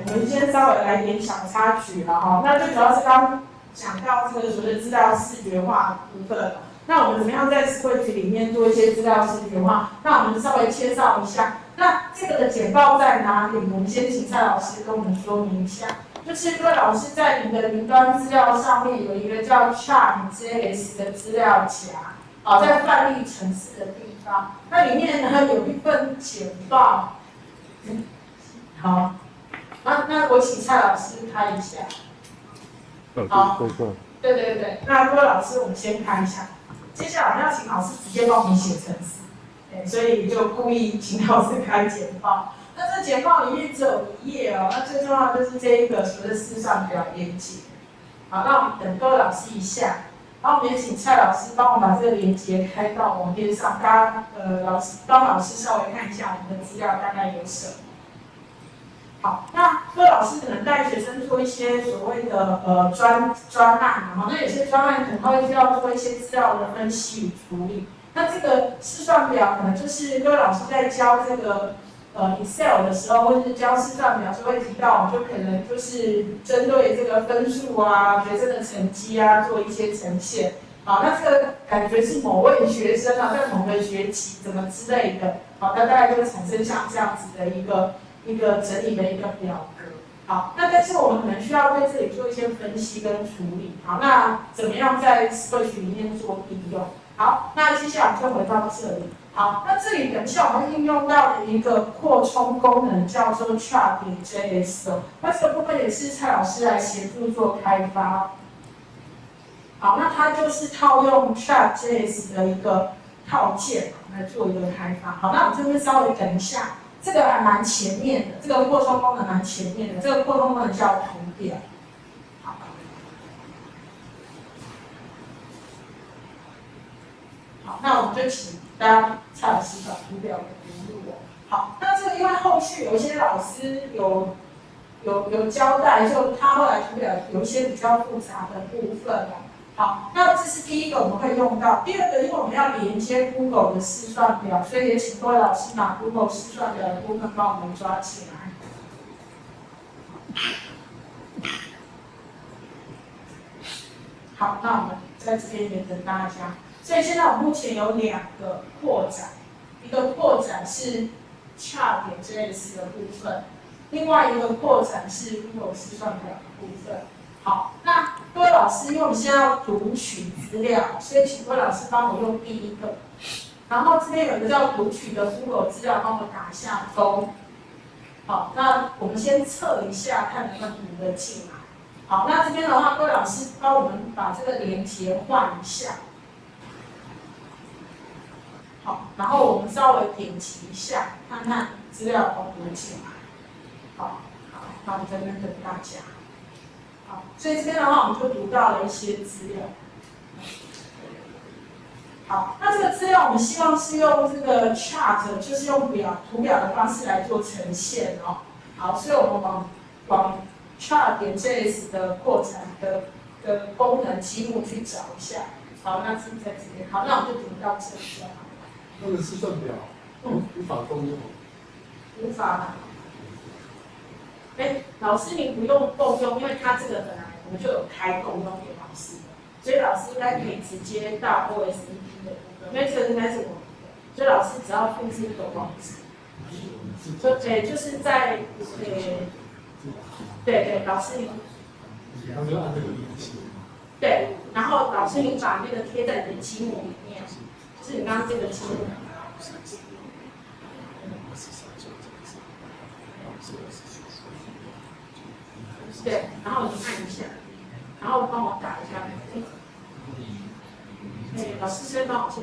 们先稍微来点小插曲了哈。那最主要是刚讲到这个所谓的资料视觉化的部分。那我们怎么样在 Scratch 里面做一些资料视觉化？那我们稍微介绍一下。那这个的简报在哪里？我们先请蔡老师跟我们说明一下。就是各位老师在你的云端资料上面有一个叫 Chart.js 的资料夹，好，在范例程式的地方，那里面呢有一份简报。好，那我请蔡老师开一下。好，对对对，那各位老师我们先开一下。接下来我们要请老师直接帮我们写程式，对，所以就故意请老师开简报。那这简报里面只有1页哦，那最重要的就是这一个所谓的试算表连接。好，那我们等各位老师一下，然后我们也请蔡老师帮我把这个连接开到网页上，大家帮老师稍微看一下我们的资料大概有什么。好，那各位老师可能带学生做一些所谓的专案，那有些专案可能会需要做一些资料的分析与处理。那这个试算表可能就是各位老师在教这个Excel 的时候，或者是教试算表就会提到，就可能就是针对这个分数啊、学生的成绩啊做一些呈现。好，那这个感觉是某位学生啊，在某个学期怎么之类的，好，它大概就会产生像这样子的一个整理的一个表格。好，那但是我们可能需要对这里做一些分析跟处理。好，那怎么样在 Scratch 里面做应用？好，那接下来就回到这里。好，那这里等一下我们应用到的一个扩充功能叫做 Chart.js 哦，那这个部分也是蔡老师来协助做开发。好，那它就是套用 Chart.js 的一个套件来做一个开发。好，那我们这边稍微等一下，这个还蛮前面的，这个扩充功能蛮前面的，这个扩充功能叫图表。好，那我们就请大家蔡老师把图表给输入哦。好，那这个因为后续有一些老师有交代，就他后来图表有一些比较复杂的部分哦。好，那这是第一个我们会用到。第二个，因为我们要连接 Google 的试算表，所以也请各位老师把 Google 试算表的部分帮我们抓起来。好，那我们在这边也等大家。所以现在我们目前有2个扩展，一个扩展是 Chart.js 的部分，另外一个扩展是 Google 试算表的部分。好，那各位老师，因为我们现在要读取资料，所以请各位老师帮我用第一个。然后这边有一个叫读取的 Google 资料，帮我打下勾。好，那我们先测一下，看能不能读得进来。好，那这边的话，各位老师帮我们把这个连结换一下。好，然后我们稍微点击一下，看看资料有没有读进来。好，那我们在这边等大家。好，所以这边的话，我们就读到了一些资料。好，那这个资料我们希望是用这个 chart， 就是用图表的方式来做呈现哦。好，所以我们往 chart.js 的扩展的功能积木去找一下。好，那是在这边。好，那我们就读到这里就好。 那个试算表，无法共用。 无法。老师您不用共用，因为它这个本来我们就有开共用给老师的，所以老师应该可以直接到 OSEP 的部分，因为这个应该是我们的，所以老师只要复制一个网址，就是在对，老师您， 然后就按这个连接。 对，然后老师您把那个贴在你的积木里面，就是你刚刚这个积木。对，然后你按一下，然后帮我打一下。老师先帮我先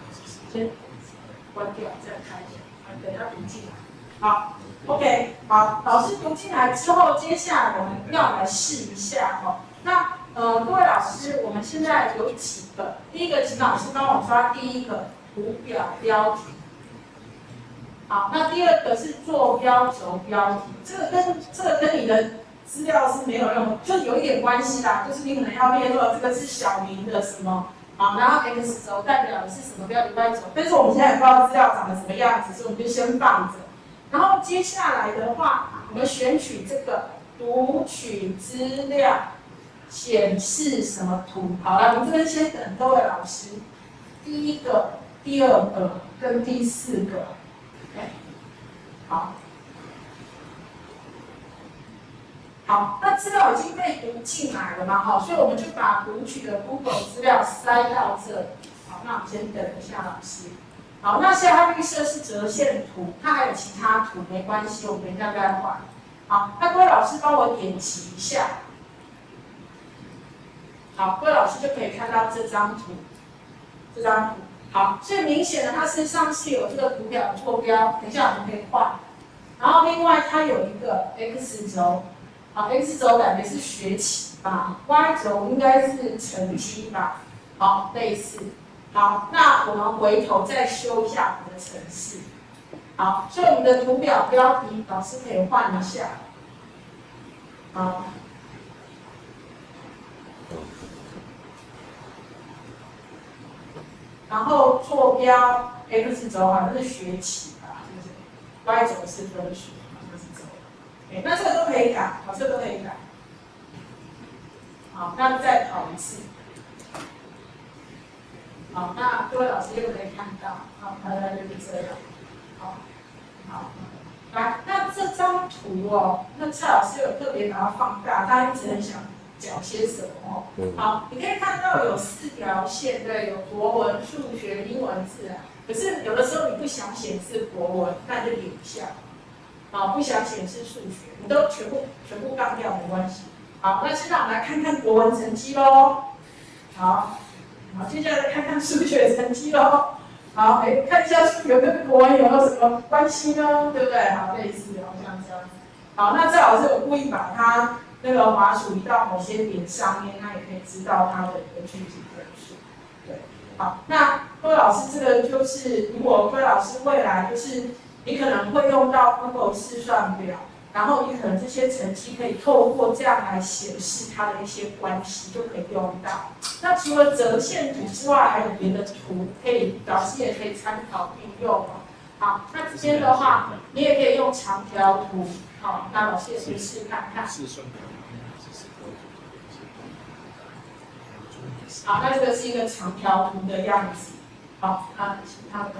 关掉，再开一下，等它读进来。好 ，OK， 好，老师读进来之后，接下来我们要来试一下哦。那各位老师，我们现在有几个？第一个，请老师帮我抓第一个图表标题。好，那第二个是坐标轴标题，这个跟你的资料是没有用，就有一点关系啦，就是你可能要列入这个是小明的什么，好，然后 X 轴代表的是什么标题轴，但是我们现在也不知道资料长得什么样子，所以我们就先放着。 然后接下来的话，我们选取这个读取资料，显示什么图？好了，我们这边先等各位老师，第一个、第二个跟第四个，好。好，那资料已经被读进来了嘛？好，所以我们就把读取的 Google 资料塞到这里。好，那我们先等一下老师。好，那现在它预设是折线图，它还有其他图，没关系，我们等一下再换。好，那各位老师帮我点击一下。好，各位老师就可以看到这张图，这张图。好，所以明显的它身上是有这个图表坐标，等一下我们可以换。然后另外它有一个 X 轴。好 ，X 轴感觉是学期吧 ，Y 轴应该是成绩吧。好，类似。好，那我们回头再修一下我们的程式。好，所以我们的图表标题老师可以换一下。好。然后坐标 X 轴好像是学期吧，是不是 ？Y 轴是分数。那这个都可以改，好，这个都可以改。好，那再跑一次。好，那各位老师又可以看到，好，大概就是这样。好，好，来，那这张图哦，那蔡老师有特别把它放大，他一直很想讲些什么哦。好，你可以看到有4条线，对，有国文、数学、英文、自然。可是有的时候你不想显示国文，那你就点一下。好，不想显示数学，你都全部杠掉没关系。好，那现在我们来看看国文成绩喽。好，接下来看看数学成绩喽。好，看一下数学跟国文有没有什么关系呢？对不对？好，类似哦，像这样子。好，那蔡老师有故意把它那个滑鼠移到某些点上面，那也可以知道它的一个具体分数。对，好，那各位老师，这个就是如果各位老师未来就是。你可能会用到 Google 试算表，然后你可能这些成绩可以透过这样来显示它的一些关系，就可以用到。那除了折线图之外，还有别的图可以，老师也可以参考运用哦。好，那这边的话，你也可以用长条图，好，那老师也可以试看看。好，那这个是一个长条图的样子。好，那其他的。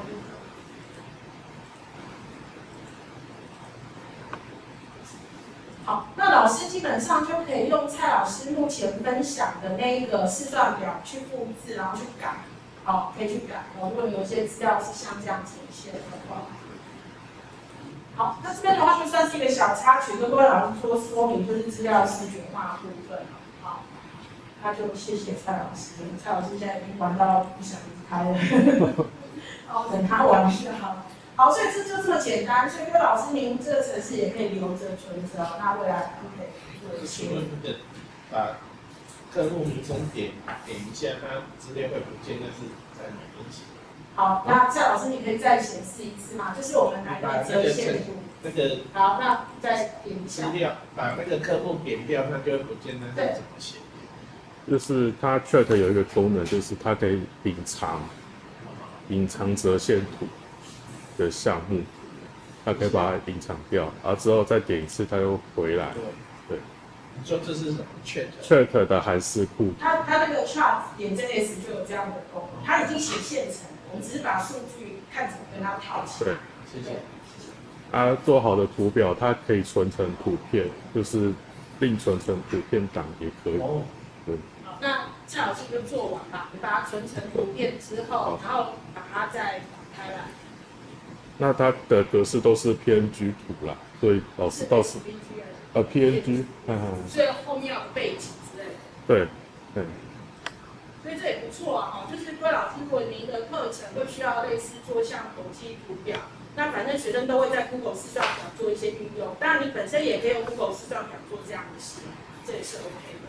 好，那老师基本上就可以用蔡老师目前分享的那一个试算表去复制，然后去改。好，可以去改。如果有一些资料是像这样呈现的话，好，那这边的话就算是一个小插曲，跟各位老师说明，就是资料视觉化部分。好，那就谢谢蔡老师。蔡老师现在已经玩到不想离开了，好，等他玩就好了。好，所以这就这么简单。所以各位老师，您这个程式也可以留着存着哦。那未来就可以做一些。 把客户名称点一下，它资料会不见，但是在哪边写？ 好，那蔡老师你可以再显示一次嘛？就是我们来的折线图。 那个好，那再点一下。 资料把那个客户点掉，它就会不见，那是怎么写？ 就是它 Chat 有一个功能，就是它可以隐藏折线图的项目，它可以把它隐藏掉，然后之后再点一次，它又回来。对。 你说这是什么 Chat 的函式库。 它那个 Chart 点 JS 就有这样的功能，它已经写现成，我们只是把数据看怎么跟它套起来。 对，谢谢。 做好的图表，它可以存成图片，就是另存成图片档也可以。 哦。 对。 好，那蔡老师就做完吧，你把它存成图片之后，然后把它再打开来。 那它的格式都是 PNG 图啦，所以老师到时PNG， 所以后面有背景之类的。 对，对。 所以这也不错啊，就是各位老师，如果您的课程会需要类似做像统计图表，那反正学生都会在 Google 试算表做一些运用，当然你本身也可以用 Google 试算表做这样的事，这也是 OK 的。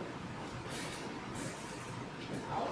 好，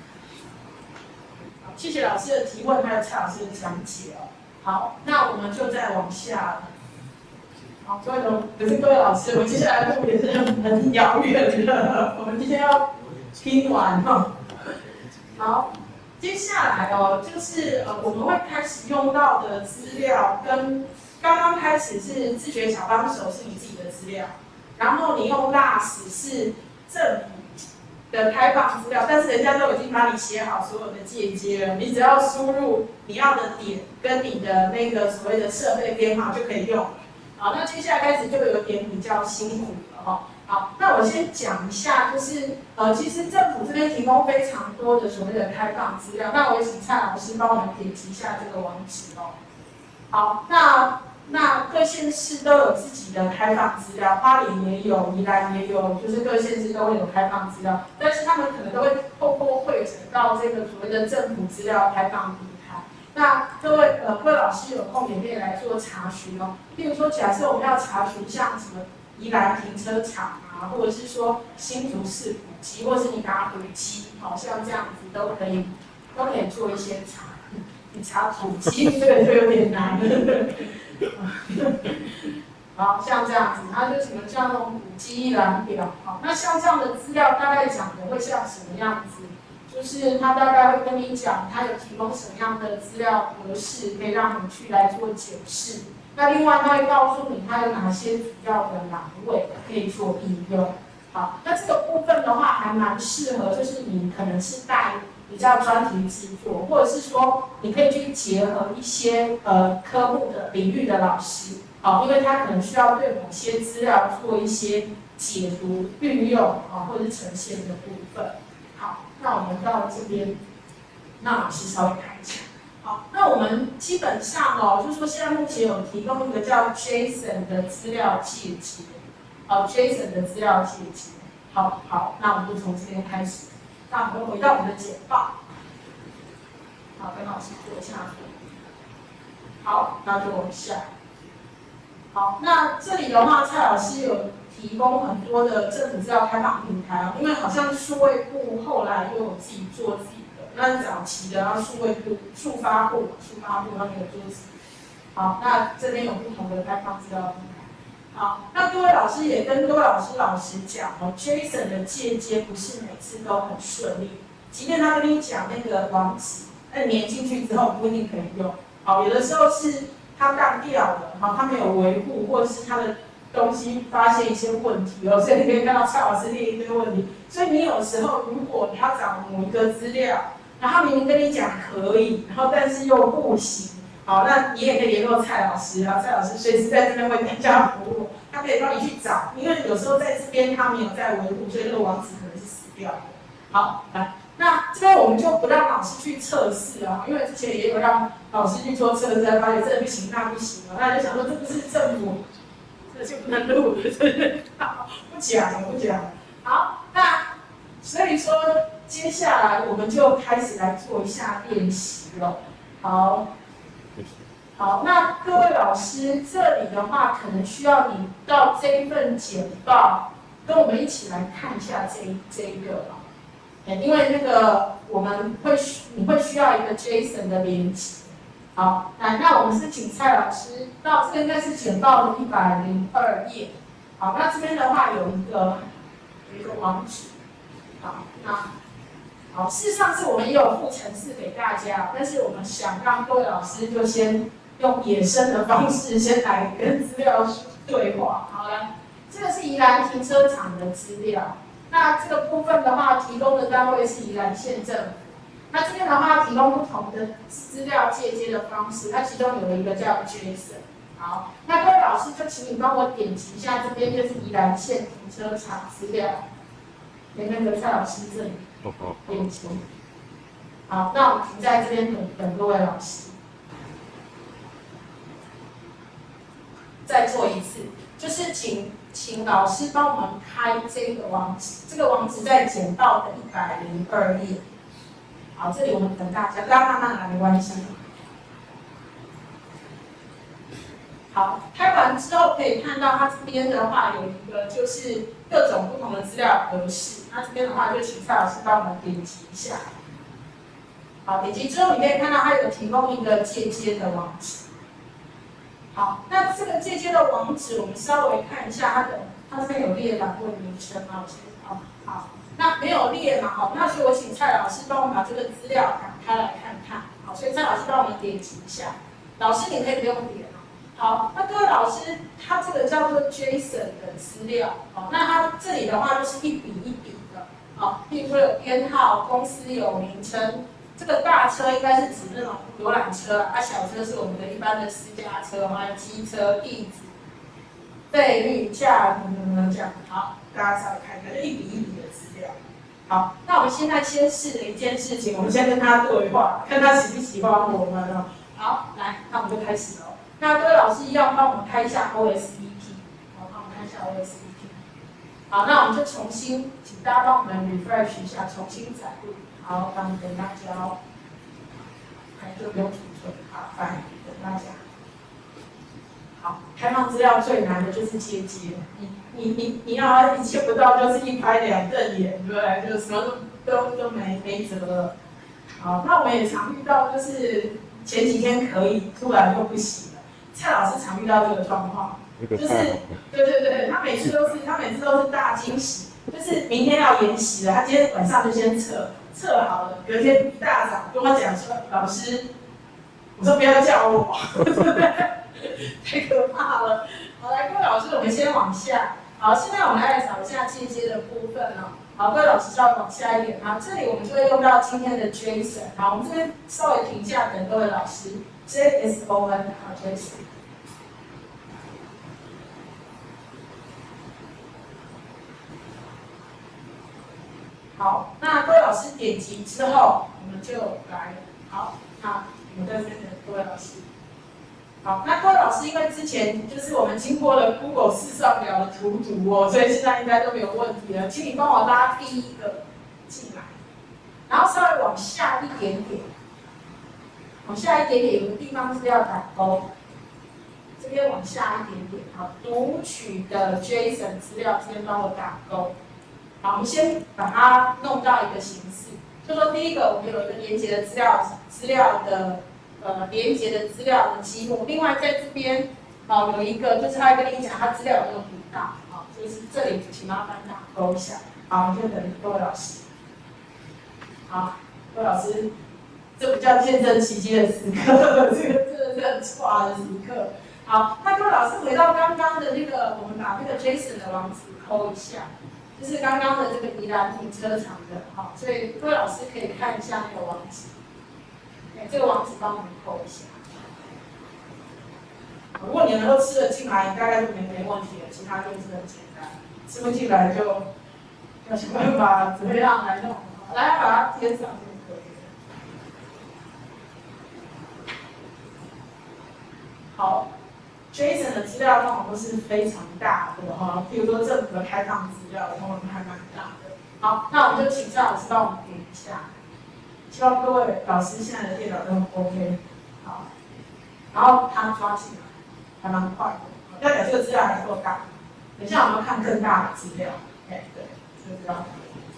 谢谢老师的提问，还有蔡老师的讲解哦。好，那我们就再往下了。好，各位老师，我们接下来路也是很遥远的，我们今天要听完哈。好，接下来哦，就是我们会开始用到的资料跟刚刚开始是自学小帮手是你自己的资料，然后你用 LAS 是政府的开放资料，但是人家都已经帮你写好所有的介接了，你只要输入你要的点跟你的那个所谓的设备编号就可以用了。好，那接下来开始就有点比较辛苦了哈。好，那我先讲一下，就是其实政府这边提供非常多的所谓的开放资料，那我也请蔡老师帮我们点击一下这个网址哦。好，那各县市都有自己的开放资料，花莲也有，宜兰也有，就是各县市都会有开放资料，但是他们可能都会透过汇整到这个所谓的政府资料开放平台。那各位老师有空也可以来做查询哦。譬如说，假设我们要查询像什么宜兰停车场啊，或者是说新竹市古迹，或是你打古迹，好像这样子都可以做一些查。你查古迹这个就有点难了。好，像这样子，它就什么像那种古迹一览表。好，那像这样的资料大概讲的会像什么样子？就是它大概会跟你讲，它有提供什么样的资料格式，可以让你去来做检视。那另外，它会告诉你它有哪些主要的栏位可以做应用。好，那这个部分的话，还蛮适合，就是你可能是带比较专题制作，或者是说你可以去结合一些科目的领域的老师，好，因为他可能需要对某些资料做一些解读、运用啊，或者是呈现的部分。好，那我们到这边，那老师稍微看一下。好，那我们基本上哦，就是说现在目前有提供一个叫 JSON 的资料介接，JSON 的资料介接。好，那我们就从这边开始。那我们回到我们的简报，好，跟老师做一下。好，那就往下。好，那这里的话，蔡老师有提供很多的政府资料开放平台哦，因为好像数位部后来又有自己做自己的，那早期的然后数位部、数发部他们有做自己。好，那这边有不同的开放资料平台。好，那各位老师也跟各位老师讲哦 ，JSON 的介接不是每次都很顺利，即便他跟你讲那个网址，那连进去之后不一定可以用。好，有的时候是他当掉了，好，他没有维护，或者是他的东西发现一些问题哦，所以你可以看到蔡老师列一堆问题。所以你有时候如果你要找某一个资料，然后明明跟你讲可以，然后但是又不行。好，那你也可以联络蔡老师啊，蔡老师随时在这边为大家服务，他可以帮你去找，因为有时候在这边他没有在维护，所以这个网址可能是死掉的。好，来，那这边我们就不让老师去测试啊，因为之前也有让老师去做测试，发现这个不行，那不行啊，那就想说这不是政府，这就不能录了，对不对？好，不讲了。好，那所以说接下来我们就开始来做一下练习了。好，那各位老师，这里的话可能需要你到这一份简报，跟我们一起来看一下这一个啊，因为那个你会需要一个 JSON 的连接。好，那我们是请蔡老师到这个应该是简报的102页。好，那这边的话有一个网址。好，事实上是我们也有附程式给大家，但是我们想让各位老师就先用野生的方式先来跟资料对话。好了，这个是宜兰停车场的资料。那这个部分的话，提供的单位是宜兰县政府。那这边的话，提供不同的资料介接的方式，它其中有一个叫 JSON。好，那各位老师就请你帮我点击一下，这边就是宜兰县停车场资料，给那个蔡老师这里点击。好，那我们停在这边等各位老师。再做一次，就是请老师帮我们开这个网址，这个网址在简报的102页。好，这里我们等大家慢慢来，没关系。好，开完之后可以看到它这边的话有一个就是各种不同的资料格式，那这边的话就请蔡老师帮我们点击一下。好，点击之后你可以看到它有提供一个介接的网址。好，那这个介接的网址，我们稍微看一下它这边有列栏位名称吗？好，那没有列嘛？好，那所以我请蔡老师帮我们把这个资料打开来看看。好，所以蔡老师帮我们点击一下。老师你可以不用点哦， 好，那各位老师，它这个叫做 JSON 的资料，哦，那它这里的话就是一笔一笔的，哦，譬如说有编号，公司有名称，这个大车应该是指那种游览车啊，小车是我们的一般的私家车，还有机车、地址、费率、价这样，好，大家稍微看一下，就一笔一笔的资料。好，那我们现在先试了一件事情，我们先跟他对话，看他喜不喜欢我们哦。好，来，那我们就开始了。那各位老师一样帮我们开一下 OSVP， 好，帮我们看一下 OSVP。好，那我们就重新，请大家帮我们 refresh 一下，重新载入。好，那我们等大家哦。还就不用储存，好，来等大家。好，开放资料最难的就是接，你要一切不到就是一拍两瞪眼，对不对？就什么都没辙了。好，那我们也常遇到，就是前几天可以，突然就不行了。蔡老师常遇到这个状况，就是对，他每次都是大惊喜，就是明天要研习了，他今天晚上就先测好了，隔天一大早跟我讲说，老师，我说不要叫我，对不对？太可怕了。好，来，各位老师，我们先往下。好，现在我们来找一下间接的部分哦。好，各位老师稍微往下一点。好，这里我们就会用到今天的 JSON。好，我们这边稍微停下，等各位老师。JSON， 好 ，JSON。好，那各位老师点击之后，我们就来。好，那我们在这边等各位老师。好，那各位老师，因为之前就是我们经过了 Google 试算表的图哦，所以现在应该都没有问题了。请你帮我拉第一个进来，然后稍微往下一点点，往下一点点有个地方是要打勾，这边往下一点点，好，读取的 JSON 资料这边帮我打勾。好，我们先把它弄到一个形式，就说第一个我们有一个连接的资料的。连接的资料的积木，另外在这边有一个就是他会跟你讲他资料有没有读到，就是这里请麻烦打勾一下，好，就等各位老师，好，各位老师，这不叫见证奇迹的时刻，这个真的是很差的时刻。好，那各位老师回到刚刚的那个，我们把那个 JSON 的网址抠一下，就是刚刚的这个宜兰停车场的，好，所以各位老师可以看一下那个网址。这个网址帮我们扣一下。如果你能够吃得进来，大概就没问题了。其他就是很简单，吃不进来就要想办法怎么样来弄。来把它贴上就可以了。好 ，JSON 的资料通常都是非常大的哈，譬如说政府的开放资料，通常还蛮大的。好，那我们就请赵老师帮我们点一下。希望各位老师现在的电脑都很 OK， 好，然后他抓进来，还蛮快的，代表这个资料还够大。等一下我们要看更大的资料，对，这个资料。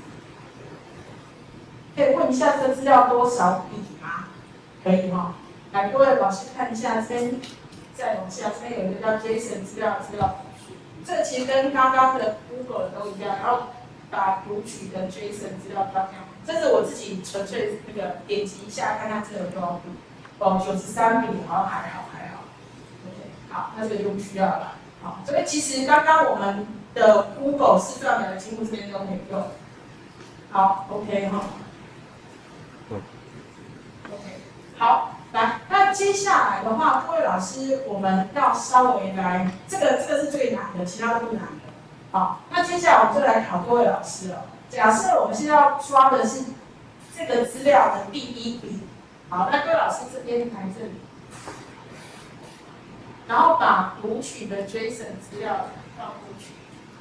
可以问一下这个资料多少笔吗？可以哈。来，各位老师看一下这边，再往下，这边有一个叫 JSON 资料这个其实跟刚刚的 Google 的都一样，然后把读取的 JSON 资料放上。这是我自己纯粹那个点击一下，看看这有多少笔。93笔，好像还好。OK， 好，那这个就不需要了。好，这个其实刚刚我们的 Google 试算表的积木这边都可以用。好 ，OK 哈。OK， 好，来，那接下来的话，各位老师，我们要稍微来，这个是最难的，其他都不难的。好，那接下来我们就来考各位老师了。假设我们现在要抓的是这个资料的第一笔，好，那各位老师这边来这里，然后把读取的 JSON 资料放过去。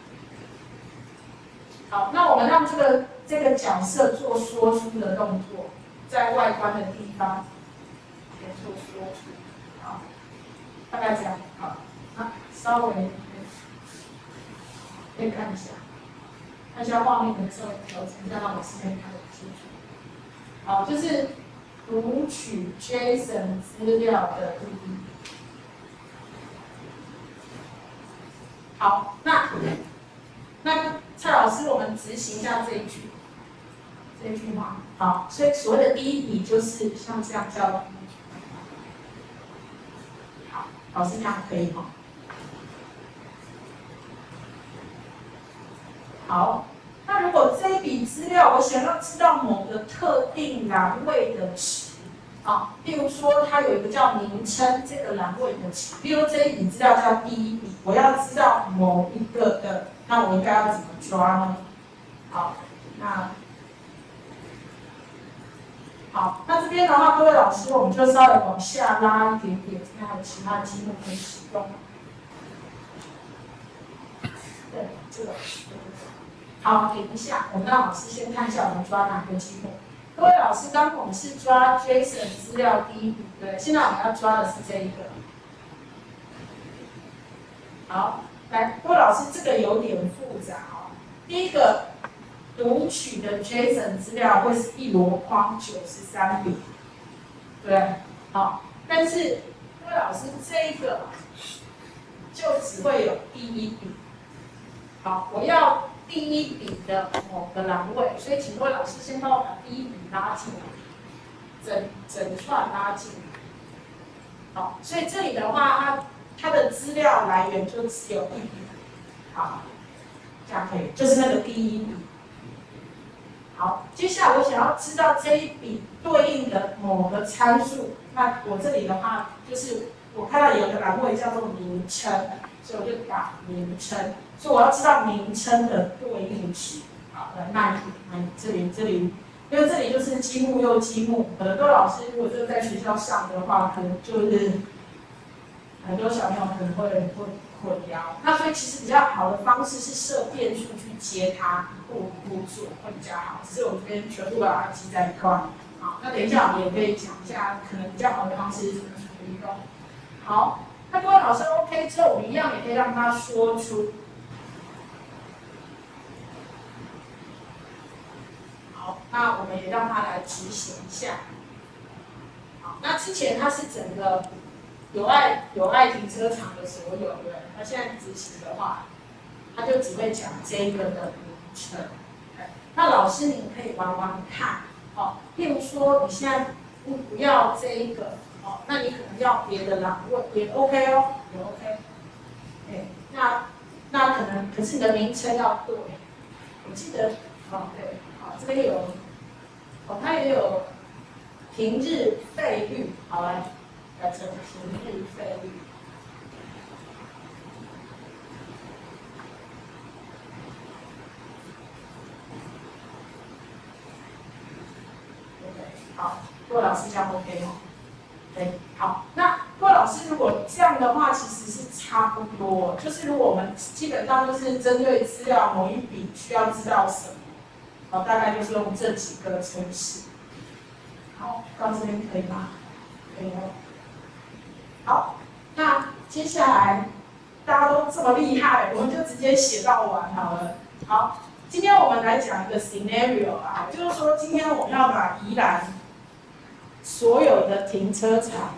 好，那我们让这个角色做说出的动作，在外观的地方也做说出，好，大概这样，好，那稍微可以看一下。看一下画面的时候调整一下，让我视频看得清楚。好，就是读取 JSON 资料的第一。好，那蔡老师，我们执行一下这一句话。好，所以所谓的第一笔就是像这样叫。好， 老师这样可以吗？好，那如果这一笔资料我想要知道某个特定栏位的值，啊，例如说它有一个叫名称这个栏位的值，例如这一笔资料叫第一笔，我要知道某一个的，那我应该要怎么抓呢？好，那这边的话，各位老师，我们就稍微往下拉一点点，看还有其他的题目可以使用。对，这个。好，停一下，我们让老师先看一下我们抓哪个题目。各位老师，刚刚我们是抓 JSON 资料第一笔，对，现在我们要抓的是这一个。好，来，各位老师，这个有点复杂哦。第一个，读取的 JSON 资料会是一箩筐93笔，对，好，但是各位老师，这一个就只会有第一笔。好，我要第一笔的某个栏位，所以请各位老师先帮我把第一笔拉进来，整串拉进来。好，所以这里的话，它的资料来源就只有一笔。好，这样可以，就是那个第一笔。好，接下来我想要知道这一笔对应的某个参数，那我这里的话就是我看到有个栏位叫做名称，所以我就打名称。所以我要知道名称的对应值。好，来，那这里，因为这里就是积木又积木，很多老师如果这个在学校上的话，可能就是很多小朋友可能会混淆。那所以其实比较好的方式是设变数去接它，一步一步做会比较好。只是我这边全部把它记在一块。好，那等一下我们也可以讲一下，可能比较好的方式是怎么处理的。好，那各位老师 OK 之后，我们一样也可以让他说出。那我们也让他来执行一下。好，那之前他是整个友爱停车场的所有人，那现在执行的话，他就只会讲这个的名称。那老师你可以玩玩看，哦，譬如说你现在不要这一个，哦，那你可能要别的栏位也 OK 哦，也 OK。那可是你的名称要对，我记得，哦对。这边有，它也有平日费率，好来成平日费率。OK， 好，各位老师这样 OK 吗？对，好，那各位老师如果这样的话，其实是差不多，就是如果我们基本上就是针对资料某一笔需要知道什么。好，大概就是用这几个程式。好，到这边可以吗？可以哦。好，那接下来大家都这么厉害，我们就直接写到完好了。好，今天我们来讲一个 scenario 啊，就是说今天我们要把宜兰所有的停车场，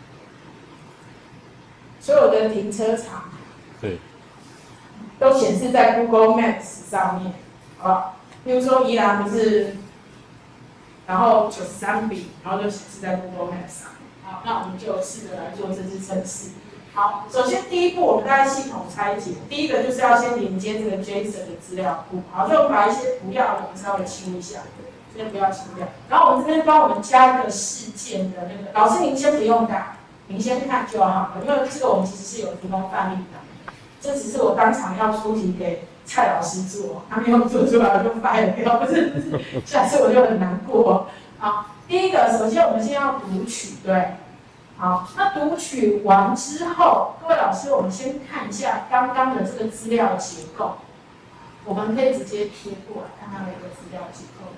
对， 都显示在 Google Maps 上面，好不好？比如说宜兰不是，然后93笔，然后就显示在 Google Maps 上。好，那我们就试着来做这支程式。好，首先第一步我们大概系统拆解，第一个就是要先连接这个 JSON 的资料库。好，所以我们把一些不要的我们稍微清一下，先不要清掉。然后我们这边帮我们加一个事件的那个，老师您先不用打，您先看就好了，因为这个我们其实是有提供范例的，这只是我当场要出题给蔡老师做，他没有做出来我就发了掉，不是，下次我就很难过。好，第一个，首先我们先要读取，对，好，那读取完之后，各位老师，我们先看一下刚刚的这个资料结构，我们可以直接贴过来看它的一个资料结构。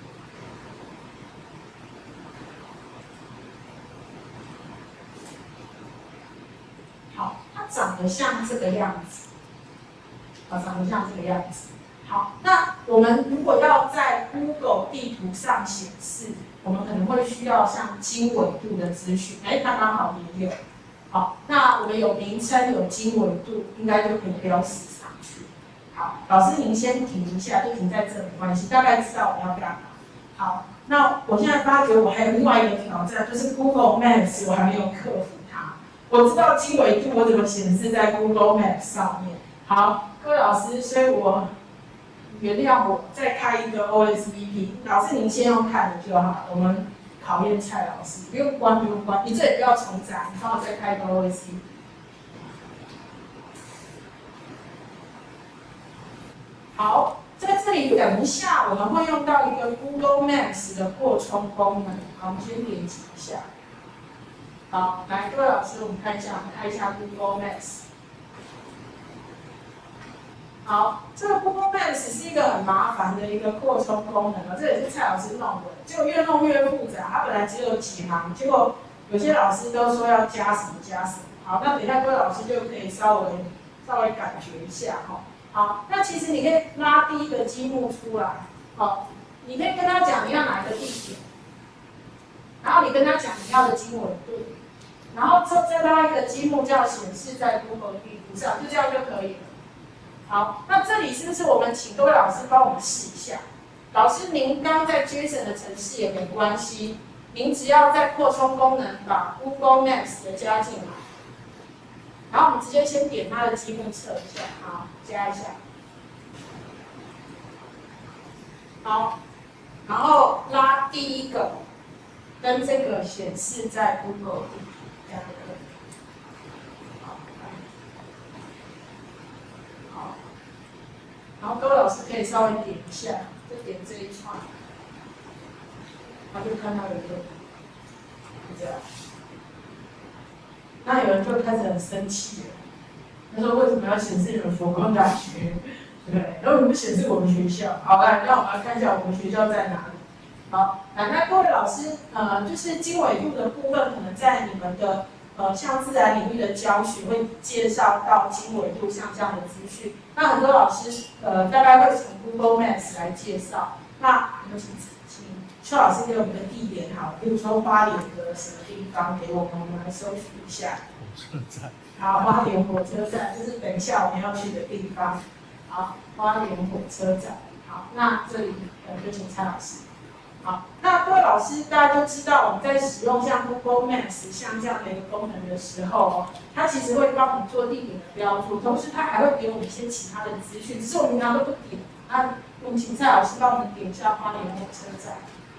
好，它长得像这个样子。长得像这个样子。好，那我们如果要在 Google 地图上显示，我们可能会需要像经纬度的资讯，它刚好也有。好，那我们有名称，有经纬度，应该就可以标示上去。好，老师您先停一下，就停在这没关系，大概知道我要干嘛。好，那我现在发觉我还有另外一个挑战，就是 Google Maps 我还没有克服它。 我知道经纬度我怎么显示在 Google Map 上面。好，各位老师，所以我原谅我再开一个 OSVP， 老师您先用看的就好，我们考验蔡老师，不用关，你这里不要重载，你帮我再开一个 OSVP。好，在这里等一下我们会用到一个 Google Maps 的扩充功能，好，我们先点击一下。好，来，各位老师，我们看一下，开一下 Google Maps。好，这个 Google Maps 是一个很麻烦的一个扩充功能，这也是蔡老师弄的，结果越弄越复杂。它本来只有几行，结果有些老师都说要加什么加什么。好，那等一下各位老师就可以稍微感觉一下哈。好，那其实你可以拉第一个积木出来，好，你可以跟他讲你要哪一个地点，然后你跟他讲你要的经纬度，然后再拉一个积木叫显示在 Google 地图上，就这样就可以了。好，那这里是不是我们请各位老师帮我们试一下？老师您刚在 Jason 的程式也没关系，您只要在扩充功能把 Google Maps 的加进来，然后我们直接先点它的积木测一下，好，加一下，好，然后拉第一个跟这个显示在 Google 地图这样就可以。然后各位老师可以稍微点一下，就点这一串，然后就看到有一个，就这样。那有人就开始很生气了，他说为什么要显示你们佛光大学？对，然后你们显示我们学校。好，来，让我们来看一下我们学校在哪里。好，来，那各位老师，就是经纬度的部分，可能在你们的像自然领域的教学会介绍到经纬度像这样的资讯。那很多老师大概会从 Google Maps 来介绍。那有请邱老师给我们的地点好，比如说花莲的什么地方给我们来搜寻一下。 火车站。 好，花莲火车站就是等一下我们要去的地方。好，花莲火车站。好，那这里就请蔡老师。好，那各位老师，大家都知道，我们在使用像 Google Maps 像这样的一个功能的时候，它其实会帮我们做地点的标注，同时它还会给我们一些其他的资讯，只是我们平常都不点。那我们请蔡老师帮我们点一下花莲火车站。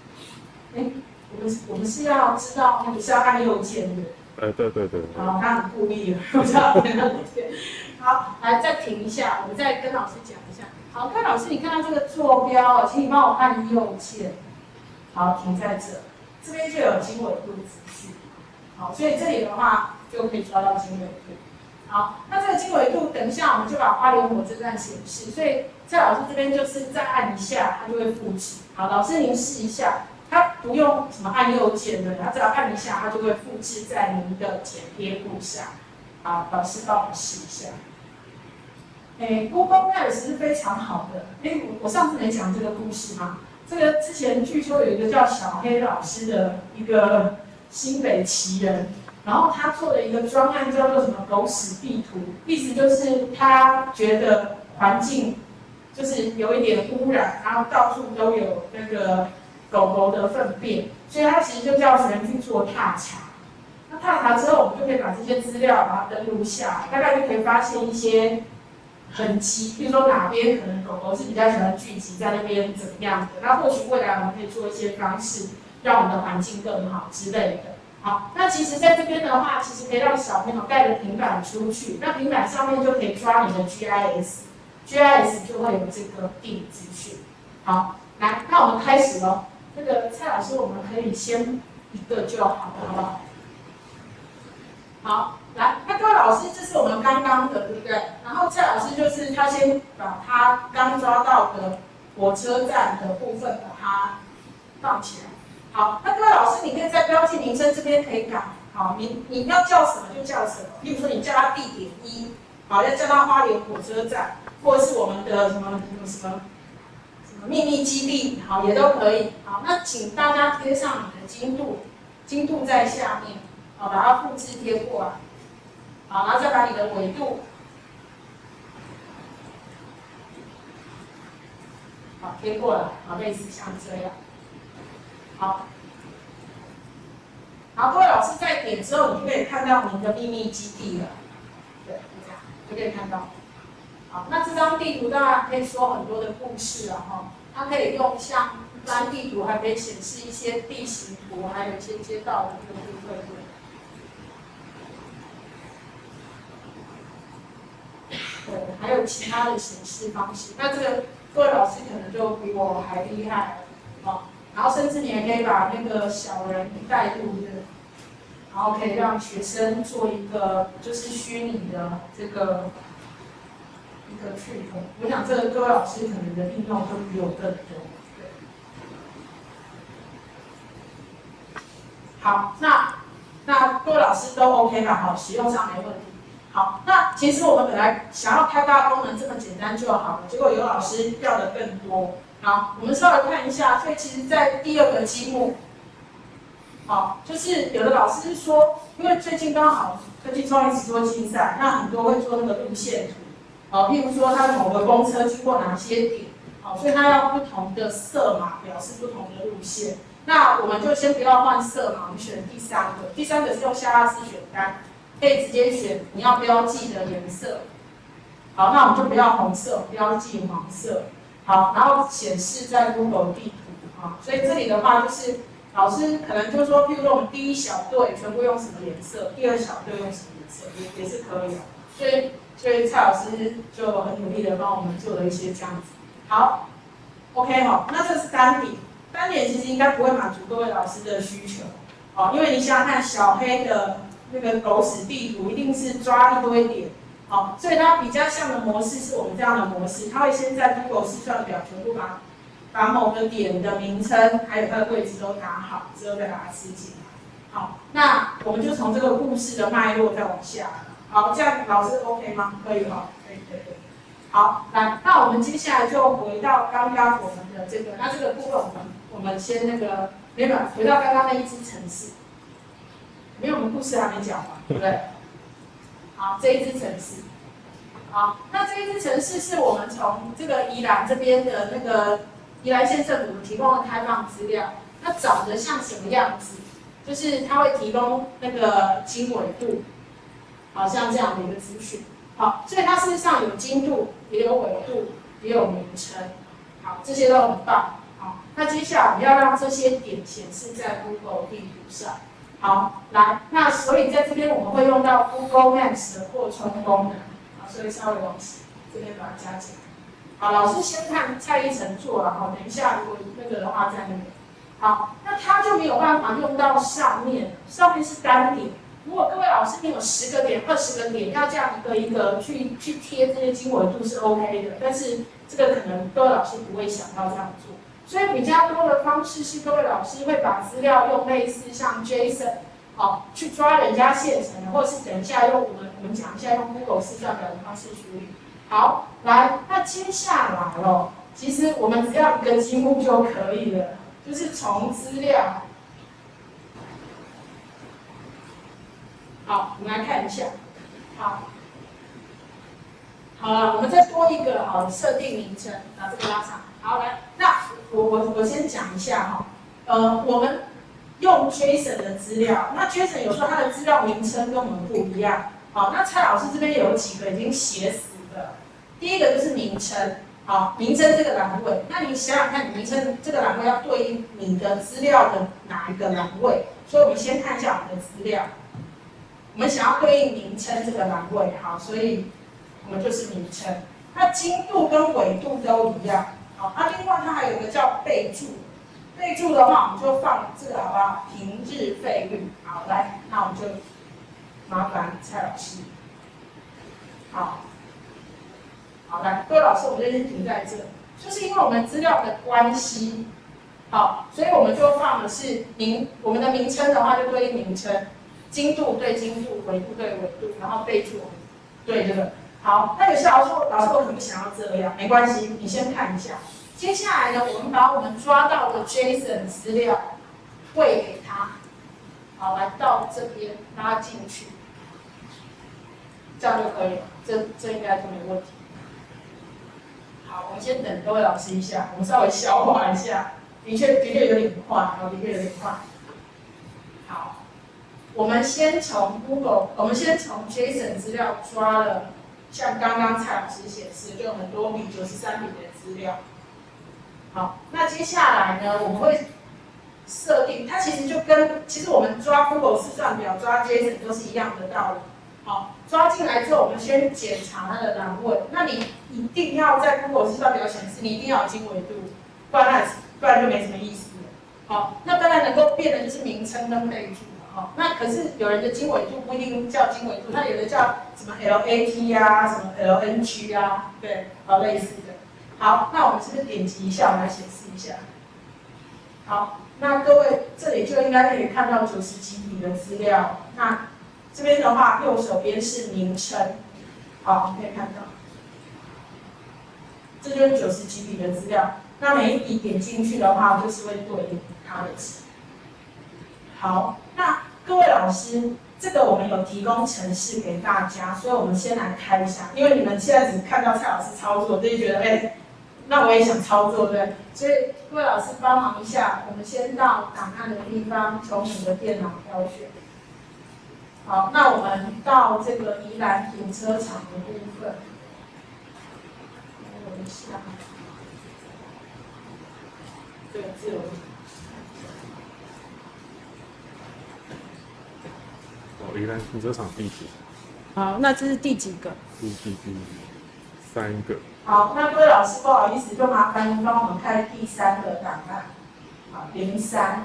我们是要知道，你是要按右键的。 对。 好，他很故意的，我知道按右键。好，来再停一下，我们再跟老师讲一下。好，各位老师，你看到这个坐标，请你帮我按右键。好，停在这，这边就有经纬度资讯。好，所以这里的话就可以抓到经纬度。好，那这个经纬度，等一下我们就把花莲火车站显示。所以蔡老师这边就是再按一下，它就会复制。好，老师您试一下，它不用什么按右键的，它只要按一下，它就会复制在您的剪贴簿上。好，老师帮我们试一下。Google Maps 是非常好的。我上次没讲这个故事吗？这个之前据说有一个叫小黑老师的一个新北奇人，然后他做了一个专案叫做什么狗屎地图，意思就是他觉得环境就是有一点污染，然后到处都有那个狗狗的粪便，所以他其实就叫人去做踏查。那踏查之后，我们就可以把这些资料把它登录下来，大概就可以发现一些痕迹，比如说哪边可能狗狗是比较喜欢聚集在那边怎么样的，那或许未来我们可以做一些方式，让我们的环境更好之类的。好，那其实在这边的话，其实可以让小朋友带着平板出去，那平板上面就可以抓你的 GIS 就会有这个地理资讯。好，来，那我们开始咯。这个蔡老师，我们可以先一个就好了，好不好？好。来，那各位老师，这是我们刚刚的，对不对？然后蔡老师就是他先把他刚抓到的火车站的部分把它放起来。好，那各位老师，你可以在标记名称这边可以改。好，你要叫什么就叫什么。例如说，你叫它地点1，好，要叫它花莲火车站，或者是我们的什么秘密基地，好，也都可以。好，那请大家贴上你的精度在下面，好，把它复制贴过来。好，然后再把你的纬度，好贴过来，好，类似像这样。好， 然后各位老师在点之后，你就可以看到您的秘密基地了。对，就这样就可以看到。好，那这张地图当然可以说很多的故事了哈。它可以用像一般地图，还可以显示一些地形图，还有一些街道的这个部分。对，还有其他的显示方式。那这个各位老师可能就比我还厉害哦。然后甚至你也可以把那个小人带入的，然后可以让学生做一个就是虚拟的这个一个剧本。我想这个各位老师可能的应用都比我更多。对。好，那各位老师都 OK 吧？好，使用上没问题。好，那其实我们本来想要开发功能这么简单就好了，结果有老师要的更多。好，我们稍微看一下，所以其实在第二个积木，好，就是有的老师说，因为最近刚好科技创意实作竞赛，那很多会做那个路线图，好，譬如说它某个公车经过哪些点，好，所以它要不同的色码表示不同的路线。那我们就先不要换色码，我们选第三个，第三个是用下拉式选单。可以直接选你要标记的颜色，好，那我们就不要红色，标记黄色，好，然后显示在 Google 地图，好，所以这里的话就是老师可能就说，譬如说我们第一小队全部用什么颜色，第二小队用什么颜色，也是可以的，所以蔡老师就很努力的帮我们做了一些这样子，好 ，OK 哈，那这是单点，单点其实应该不会满足各位老师的需求，好，因为你想想看小黑的那个狗屎地图一定是抓一堆点，好，所以它比较像的模式是我们这样的模式，它会先在 Google 试算表全部把某个点的名称还有它的位置都打好，之后再把它吃进来。好，那我们就从这个故事的脉络再往下。好，这样老师 OK 吗？可以哈，可以。好，来，那我们接下来就回到刚刚我们的这个，那这个部分我们先那个没有回到刚刚那一支程式。因为我们故事还没讲完，对不对？好，这一支程式，好，那这一支程式是我们从这个宜兰这边的那个宜兰县政府提供的开放资料，那长得像什么样子？就是它会提供那个经纬度，好像这样的一个资讯，好，所以它事实上有经度，也有纬度，也有名称，好，这些都很棒，好，那接下来我们要让这些点显示在 Google 地图上。好，来，那所以在这边我们会用到 Google Maps 的扩充功能，好，所以稍微往这边把它加进来。好，老师先看蔡依晨做了，好，等一下如果那个的话再那个。好，那它就没有办法用到上面，上面是单点。如果各位老师你有10个点、20个点，要这样一个一个去贴这些经纬度是 OK 的，但是这个可能各位老师不会想到这样做。所以比较多的方式是各位老师会把资料用类似像 JSON， 好，去抓人家现成的，或者是等一下用我们讲一下用 Google 试算表的方式处理。好，来，那接下来哦，其实我们只要一个积木就可以了，就是从资料。好，我们来看一下。好，好了，我们再多一个好设定名称，把这个拉长。好，来，那我先讲一下哈，我们用 JSON 的资料，那 JSON 有时候它的资料名称跟我们不一样，好，那蔡老师这边有几个已经写死的，第一个就是名称，好，名称这个栏位，那你想想看，你名称这个栏位要对应你的资料的哪一个栏位？所以我们先看一下我们的资料，我们想要对应名称这个栏位，好，所以我们就是名称，那经度跟纬度都一样。好，那另外它还有一个叫备注，备注的话我们就放这个好不好？平日费率。好，来，那我们就麻烦蔡老师。好，好，来，各位老师，我们就先停在这，就是因为我们资料的关系，好，所以我们就放的是我们的名称的话就对应名称，经度对经度，纬度对纬度，然后备注对这个。好，那有些老师我可能不想要这样，没关系，你先看一下。接下来呢，我们把我们抓到的 JSON 资料喂给他，好，来到这边拉进去，这样就可以了，这应该就没问题。好，我们先等各位老师一下，我们稍微消化一下，的确有点快，的确有点快。好， 我们先从 Google， 我们先从 JSON 资料抓了，像刚刚蔡老师显示，就有很多笔93笔的资料。好，那接下来呢，我们会设定，它其实就跟我们抓 Google 试算表、抓 JSON 都是一样的道理。好，抓进来之后，我们先检查它的栏位。那你一定要在 Google 试算表显示，你一定要有经纬度，不然就没什么意思了。好，那当然能够变的就是名称跟备注。好，那可是有人的经纬度不一定叫经纬度，它有的叫什么 LAT 啊，什么 LNG 啊，对，类似的。好，那我们是不是点击一下，我们来显示一下？好，那各位这里就应该可以看到90几笔的资料。那这边的话，右手边是名称，好，可以看到，这就是90几笔的资料。那每一笔点进去的话，就是会对应它的值。好，那各位老师，这个我们有提供程式给大家，所以我们先来开一下，因为你们现在只看到蔡老师操作，就觉得那我也想操作，对，所以各位老师帮忙一下，我们先到档案的地方，从你的电脑挑选。好，那我们到这个宜兰停车场的部分，我一下，对，自由。 宜兰停车场第几？ 好，那这是第几个？ 第3个。 好，那各位老师不好意思，就麻烦您帮我们开第3个档案。好，03。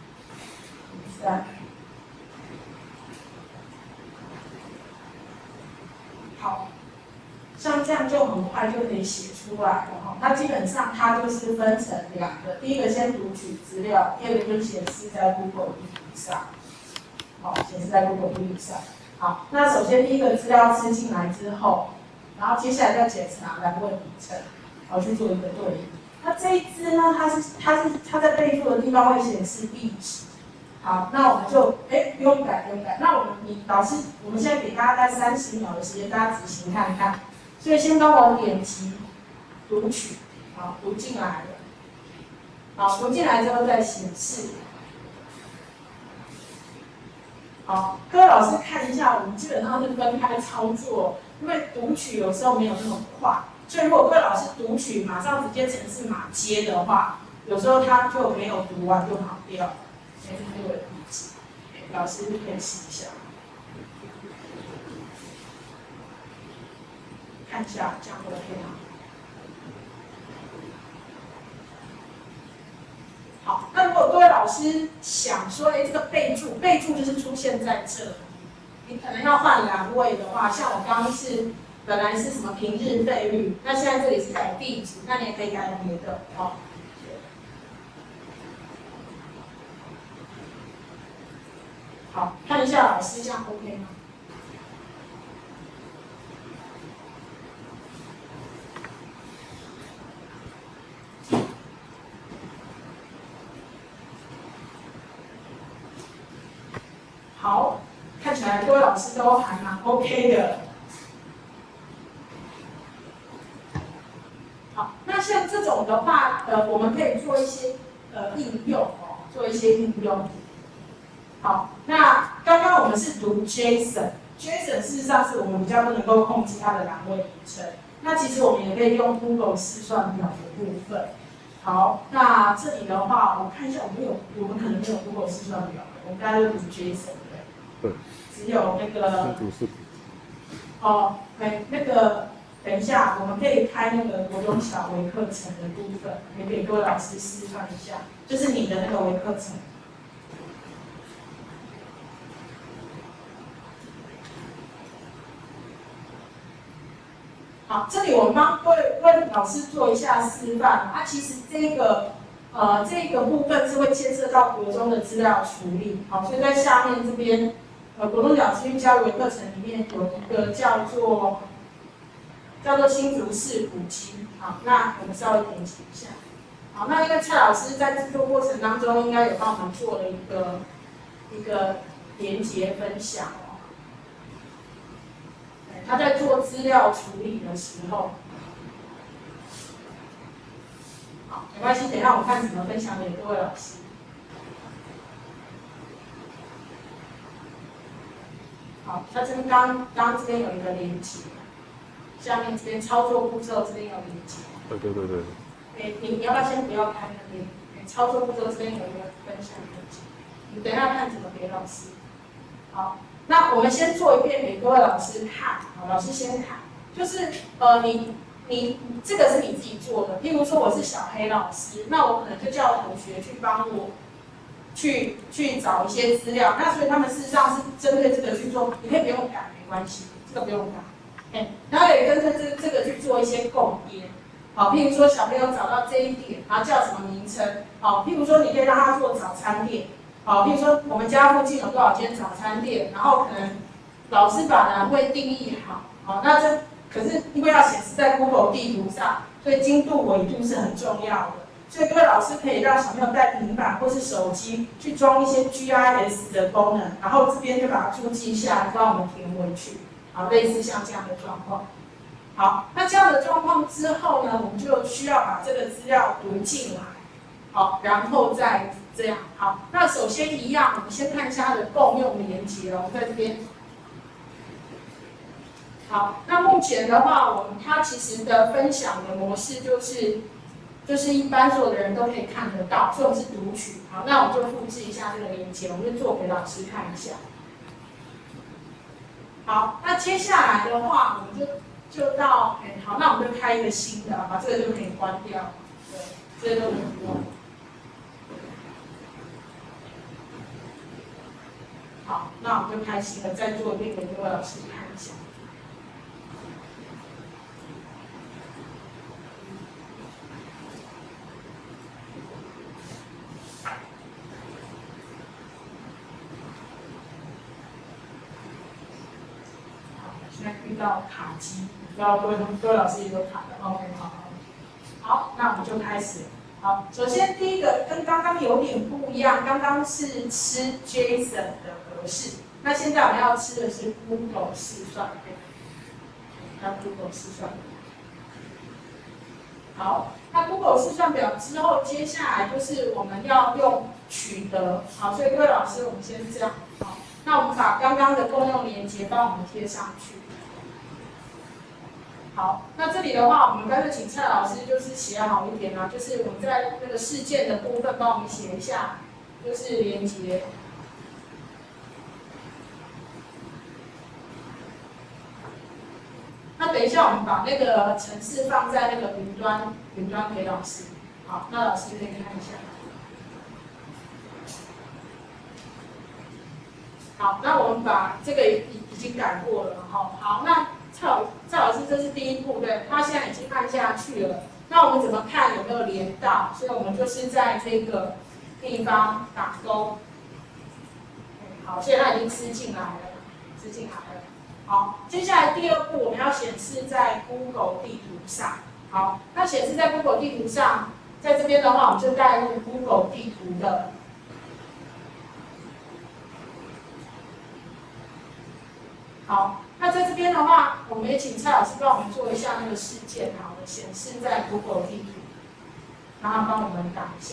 好，像这样就很快就可以写出来了哈。那基本上它就是分成2个，第一个先读取资料，第二个就是显示在 Google 地图上。好，显示在 Google 地图上。好，那首先第一个资料吃进来之后，然后接下来再检查栏位名称，然后去做一个对应。那这一支呢，它在备注的地方会显示地址。好，那我们就不用改。那老师，我们现在给大家大概30秒的时间，大家执行看看。所以先帮我点击读取，好，读进来了。好，读进来之后再显示。好，各位老师看一下，我们基本上是分开操作，因为读取有时候没有那么快，所以如果各位老师读取马上直接程式码接的话，有时候他就没有读完就跑掉了。这是我的例子，老师可以试一下，看一下这样会不会好？好，那如果各位老师想说，这个备注就是出现在这里，你可能要换栏位的话，像我刚刚本来是什么平日费率，那现在这里是改地址，那你也可以改别的，哦。好，看一下老师这样 OK 吗？好，看起来各位老师都还蛮 OK 的。好，那像这种的话，我们可以做一些应用哦，做一些应用。好，那刚刚我们是读 JSON 事实上是我们比较不能够控制它的栏位名称。那其实我们也可以用 Google 试算表的部分。好，那这里的话，我看一下，我们可能没有 Google 试算表，我们大家都读 JSON 对。 只有那个。 是。 哦，那个，等一下，我们可以开那个国中小微课程的部分，也给各位老师示范一下，就是你的那个微课程。好，这里我们帮各位老师做一下示范。其实这个部分是会牵涉到国中的资料处理。好，所以在下面这边，国中小资讯教育课程里面有一个叫做新竹市古迹。好，那我们稍微点击一下。好，那因为蔡老师在制作过程当中应该有帮我们做了一个连结分享。他在做资料处理的时候，好，没关系，等一下我看怎么分享给各位老师。 好，它这边刚这边有一个连接，下面这边操作步骤这边有连接。对。你要不要先不要看那边？操作步骤这边有一个分享连接，你等一下看怎么给老师。好，那我们先做一遍给各位老师看。好，老师先看，就是你这个是你自己做的。譬如说我是小黑老师，那我可能就叫同学去帮我去找一些资料。那所以他们事实上是针对这个去做，你可以不用改，没关系，这个不用改。然后也跟着这个去做一些共编。好，譬如说小朋友找到这一点，然后叫什么名称？好，譬如说你可以让他做早餐店。好，譬如说我们家附近有多少间早餐店，然后可能老师把栏位定义好。好，那这可是因为要显示在 Google 地图上，所以精度纬度是很重要的。所以各位老师可以让小朋友带平板或是手机去装一些 GIS 的功能，然后这边就把它注记下来，帮我们填回去。好，类似像这样的状况。好，那这样的状况之后呢，我们就需要把这个资料读进来，好，然后再这样。好，那首先一样，我们先看一下它的共用连结哦，在这边。好，那目前的话，它其实的分享的模式就是一般所有的人都可以看得到，所以我们是读取。好，那我们就复制一下这个连结，我们就做给老师看一下。好，那接下来的话，我们就到，好，那我们就开一个新的，把这个就可以关掉，对，这个都不用。好，那我们就开新的，再做一遍给各位老师看一下。现在遇到卡机，不知道各位老师也有卡的 ，OK， 好，那我们就开始。好，首先第一个跟刚刚有点不一样，刚刚是吃 JSON 的格式，那现在我们要吃的是 Google 试算表，那 Google 试算表。好，那 Google 试算表之后，接下来就是我们要用取得，好，所以各位老师，我们先这样，好，那我们把刚刚的共用连结帮我们贴上去。好，那这里的话，我们干脆请蔡老师就是写好一点啊，就是我们在那个事件的部分帮我们写一下，就是连结。那等一下我们把那个程式放在那个云端给老师，好，那老师可以看一下。好，那我们把这个已经改过了，好，那蔡老师，这是第一步，对，他现在已经按下去了。那我们怎么看有没有连到？所以我们就是在这个地方打勾。好，所以它已经吃进来了，好，接下来第二步我们要显示在 Google 地图上。好，那显示在 Google 地图上，在这边的话，我们就带入 Google 地图的。好，那在这边的话，我们也请蔡老师帮我们做一下那个事件，好的，显示在 Google 地图，然后帮我们打一下。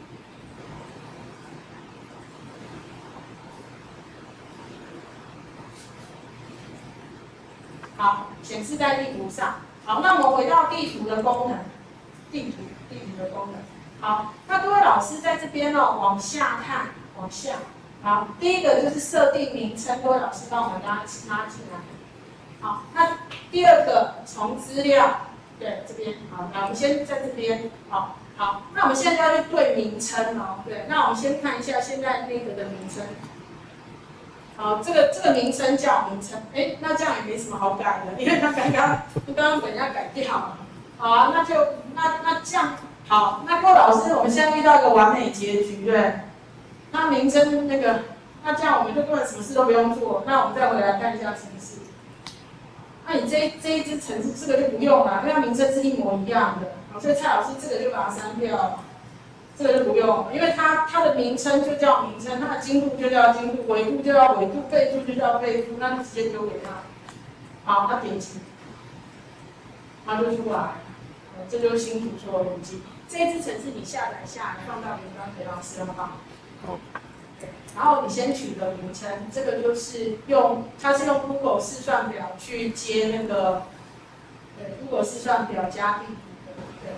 好，显示在地图上。好，那我们回到地图的功能，地图的功能。好，那各位老师在这边哦，往下看，往下。好，第一个就是设定名称，各位老师帮我们拉进来。好，那第二个从资料，对，这边好，那我们先在这边，好，那我们现在要去对名称哦，对，那我们先看一下现在那个的名称。好，这个名称叫名称，那这样也没什么好改的，因为他刚刚本来改掉了。好啊，那这样好，那各位老师，我们现在遇到一个完美结局，对。那名称那个，那这样我们就根本什么事都不用做。那我们再回来看一下程式。那你这一支程式这个就不用了，因为它名称是一模一样的。好，所以蔡老师这个就把它删掉了，这个就不用了，因为它的名称就叫名称，它的精度就叫精度，纬度就叫纬度，倍数就叫倍数，那就直接丢给他。好，那点击，它就出来。这就是新图所有逻辑。这一支程式你下载下来，放到云端给老师，好不好？ 好。 对。 然后你先取得名称，这个就是它是用 Google 试算表去接那个，对 Google 试算表加地图的，对。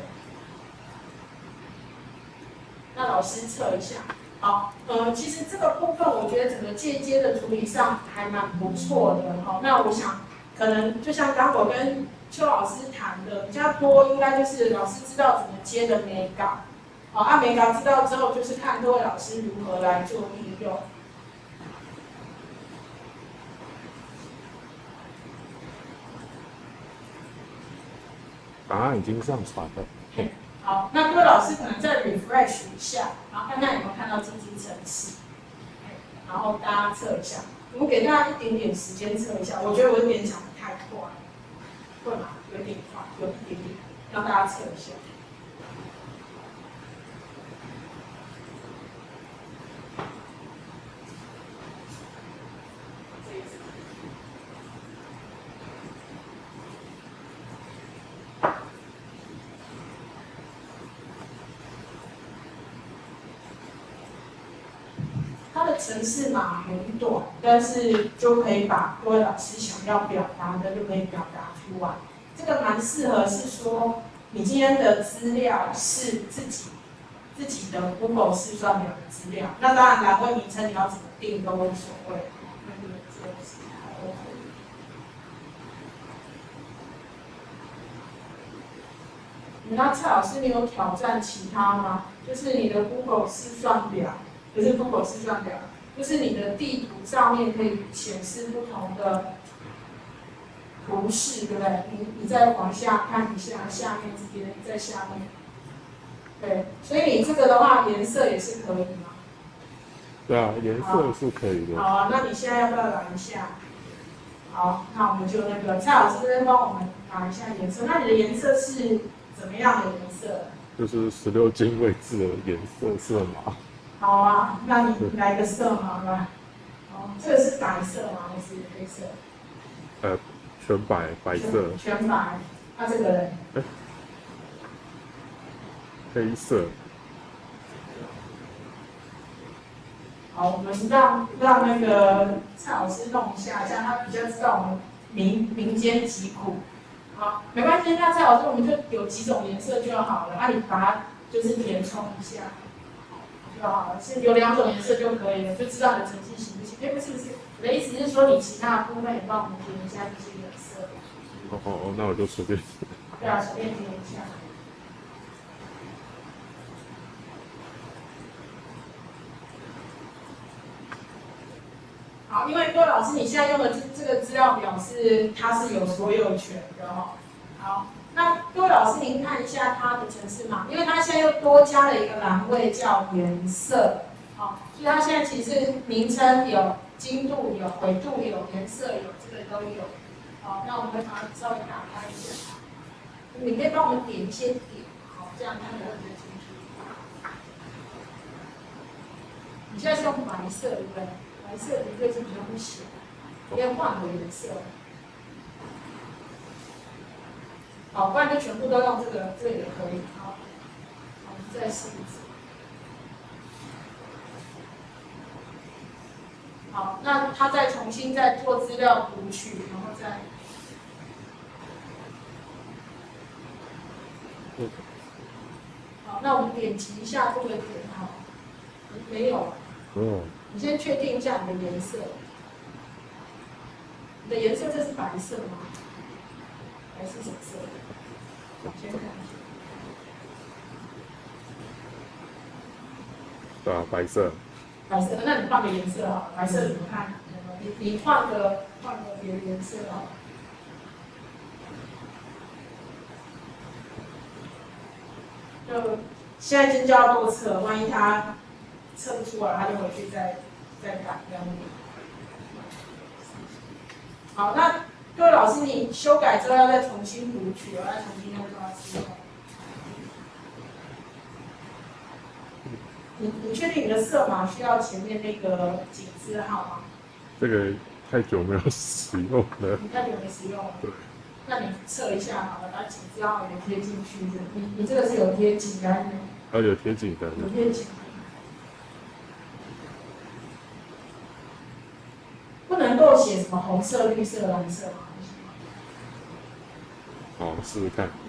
那老师测一下，好，其实这个部分我觉得整个间接的处理上还蛮不错的，好，那我想可能就像刚我跟邱老师谈的比较多，应该就是老师知道怎么接的美稿，好，按美稿知道之后，就是看各位老师如何来做应用。 答案已经上传了。 好，那各位老师可能再 refresh 一下，然后看看有没有看到这支程式，然后大家测一下。我们给大家一点点时间测一下，我觉得我有点讲得太快，会吗？有点快，有一点点，让大家测一下。它的程式码很短，但是就可以把各位老师想要表达的就可以表达出来。这个蛮适合是说，你今天的资料是自己的 Google 试算表的资料，那当然栏位名称你要怎么定都无所谓。那蔡老师，你有挑战其他吗？就是你的 Google 试算表。不是 Google 试算表，就是你的地图上面可以显示不同的图示，对不对？你再往下看一下，下面这边在下面，对，所以你这个的话颜色也是可以吗？ 对啊，颜色是可以的。 好啊，那你现在要不要来一下？好，那我们就那个蔡老师这边帮我们打一下颜色。那你的颜色是怎么样的颜色？ 就是16进位置的颜色码。 好啊，那你来个色好了。哦，这个是白色吗？还是黑色？ 全白色。 全白。那这个人？ 黑色。 好，我们让那个蔡老师弄一下，这样他比较知道我们民间疾苦。好，没关系，那蔡老师我们就有几种颜色就好了，那你把它就是填充一下。就好了，是有2种颜色就可以了，就知道你的成绩行不行？不是，我的意思是说你其他的部分也帮我们填一下这些颜色。 哦，那我就随便。 对啊，随便填一下。好，因为各位老师你现在用的这个资料表它是有所有权的哦。好。那各位老师，您看一下它的程式码，因为它现在又多加了一个栏位叫颜色，好，所以它现在其实名称有、精度有、纬度有、颜色有，这个都有。好，那我们把它稍微打开一下，你可以帮我们点一些点，好，这样看得更清楚。你现在是用白色，对不对？白色的确是比较不显，可以换个颜色。好，不然就全部都用这个也可以。好，我们再试一次。好，那他再重新再做资料读取，然后再。好，那我们点击一下这个点，好，没有。你先确定一下你的颜色。你的颜色这是白色吗？还是什么色？先看一下。 对啊，白色。 白色，那你换个颜色好，白色怎么看？你换个别的颜色好。就现在先叫他多测，万一他测不出来，他就回去再改这样子。好，那各位老师，你修改之后要再重新读取，要再重新用抓资料。你确定你的色码需要前面那个井字号吗？ 这个太久没有使用了。 你太久没使用了。对。那你测一下好了，把井字号也贴进去。你这个是有贴井的还是没有？ 有贴井的。 有贴井。 够写什么红色、绿色、蓝色吗？ 好，试试看。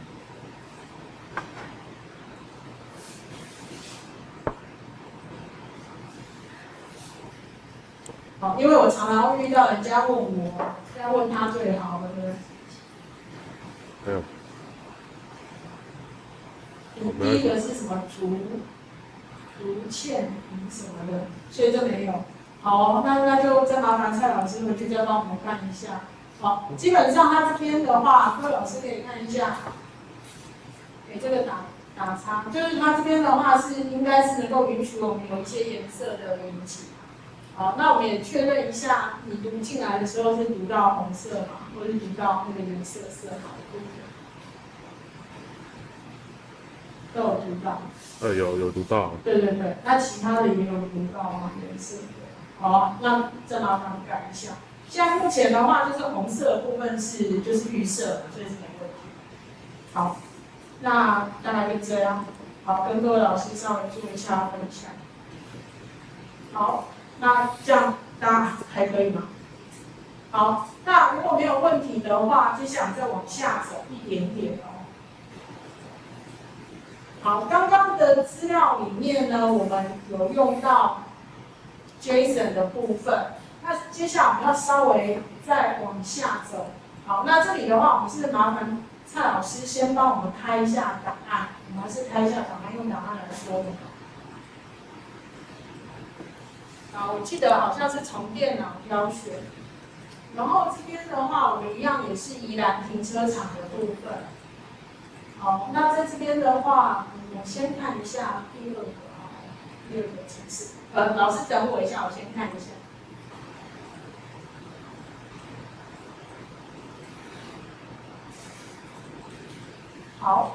好，因为我常常会遇到人家问我，要问他最好，对不对？ 没有。 第一个是什么竹堑皮什么的，所以这没有。好，那就再麻烦蔡老师回去再帮我们看一下。好，基本上他这边的话，各位老师可以看一下，给这个打叉，就是他这边的话是应该是能够允许我们有一些颜色的连接。好，那我们也确认一下，你读进来的时候是读到红色嘛，或是读到那个颜色色号，对不对？都有读到。 有读到。 对对对，那其他的也有读到吗？颜色的。好，那再麻烦改一下。现在目前的话，就是红色的部分就是预设的，所以是没问题。好，那大概就这样。好，跟各位老师稍微做一下分享。好。那这样大家还可以吗？好，那如果没有问题的话，接下来再往下走一点点哦。好，刚刚的资料里面呢，我们有用到 JSON 的部分。那接下来我们要稍微再往下走。好，那这里的话，我们是麻烦蔡老师先帮我们开一下档案，我们还是开一下档案，用档案来说明。啊，我记得好像是从电脑挑选，然后这边的话，我们一样也是宜兰停车场的部分。好，那在这边的话，我先看一下第二个城市。老师等我一下，我先看一下。好，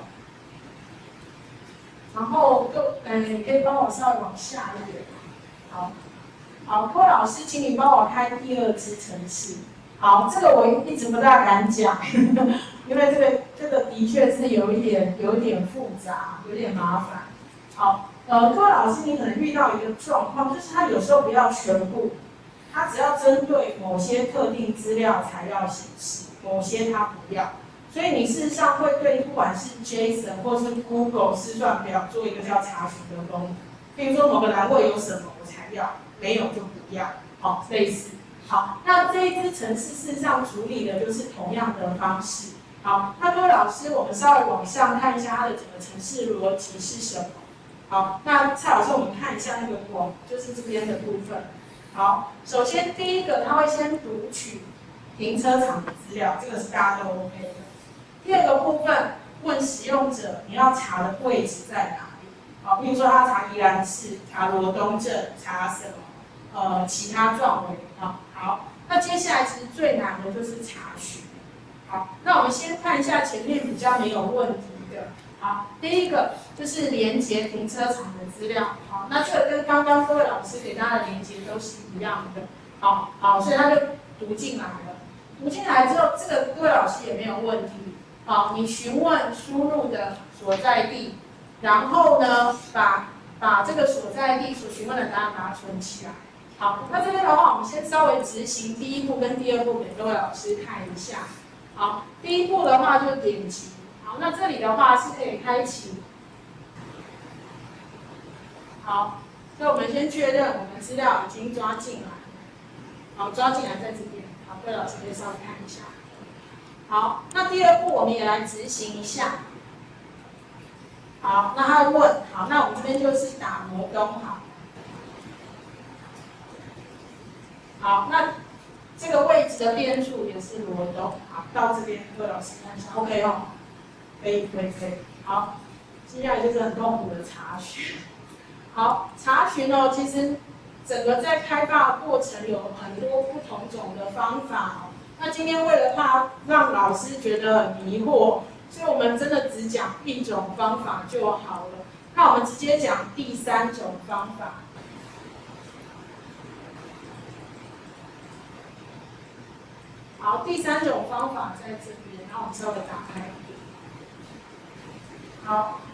然后你可以帮我稍微往下一点。好。好，各位老师，请你帮我开第二支程式。好，这个我一直不大敢讲，因为这个的确是有一点复杂，有点麻烦。好，各位老师，你可能遇到一个状况，就是它有时候不要全部，它只要针对某些特定资料才要显示，某些它不要。所以你事实上会对不管是 JSON 或是 Google 试算表做一个叫查询的功能。比如说某个栏位有什么我才要。没有就不要，好，类似。好，那这一支程式事实上处理的就是同样的方式。好，那各位老师，我们稍微往上看一下它的整个程式逻辑是什么。好，那蔡老师，我们看一下那个广，就是这边的部分。好，首先第一个，它会先读取停车场的资料，这个是大家都 OK 的。第二个部分，问使用者你要查的位置在哪里？好，比如说他查宜兰市，查罗东镇，查什么？其他状为啊，好，那接下来其实最难的就是查询。好，那我们先看一下前面比较没有问题的。好，第一个就是连接停车场的资料。好，那这个跟刚刚各位老师给大家的连接都是一样的。好，所以他就读进来了。读进来之后，这个各位老师也没有问题。好，你询问输入的所在地，然后呢，把这个所在地所询问的答案把它存起来。好，那这边的话，我们先稍微执行第一步跟第二步给各位老师看一下。好，第一步的话就点击。好，那这里的话是可以开启。好，所以我们先确认我们资料已经抓进来。好，抓进来在这边。好，各位老师可以稍微看一下。好，那第二步我们也来执行一下。好，那他问，好，那我们这边就是打罗东好。好，那这个位置的变数也是罗东。好，到这边各位老师看一下 ，OK 哦，可以。好，接下来就是很痛苦的查询。好，查询哦，其实整个在开发的过程有很多不同种的方法哦。那今天为了怕让老师觉得很迷惑，所以我们真的只讲一种方法就好了。那我们直接讲第三种方法。好，第三种方法在这边，然后我们稍微打开一点。好，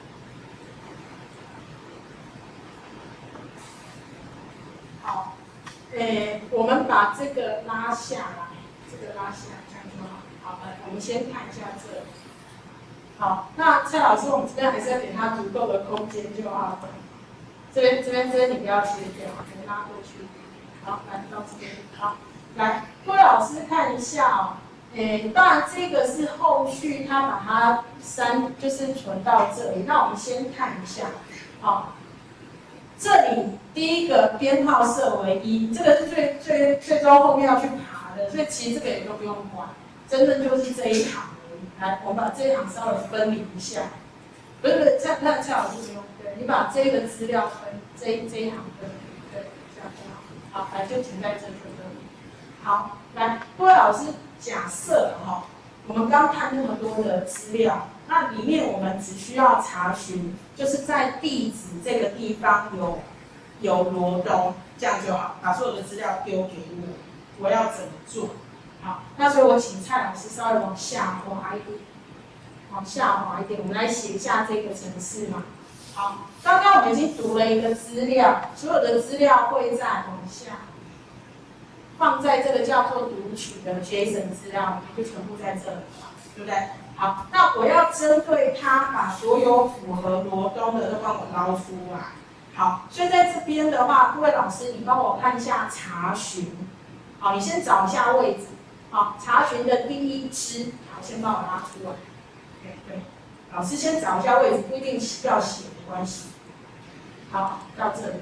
我们把这个拉下来，这个拉下来，这样就好。好，来，我们先看一下这里。好，那蔡老师，我们这边还是要给他足够的空间就好了。这边你不要切掉，给拉过去。好，来到这边。好，来，各位老师看一下哦。当然这个是后续他把它就是存到这里。那我们先看一下，好，这里第一个编号设为1，这个是最终后面要去爬的，所以其实这个也都不用管，真正就是这一行而已。来，我们把这一行稍微分离一下，不是蔡老师不用，对，你把这个资料分这一行分离，对，这样就好。好，来就停在这就可以。好，来，各位老师。假设我们刚看那么多的资料，那里面我们只需要查询，就是在地址这个地方有罗东，这样就好，把所有的资料丢给我要怎么做？好，那所以我请蔡老师稍微往下滑一点，往下滑一点，我们来写一下这个程式嘛。好，刚刚我们已经读了一个资料，所有的资料会再往下。放在这个叫做读取的 JSON 资料，就全部在这里，对不对？好，那我要针对它，把所有符合罗东的都帮我捞出来。好，所以在这边的话，各位老师，你帮我看一下查询。好，你先找一下位置。好，查询的第一支，好，先帮我拉出来。对，老师先找一下位置，不一定要写，没关系。好，到这里。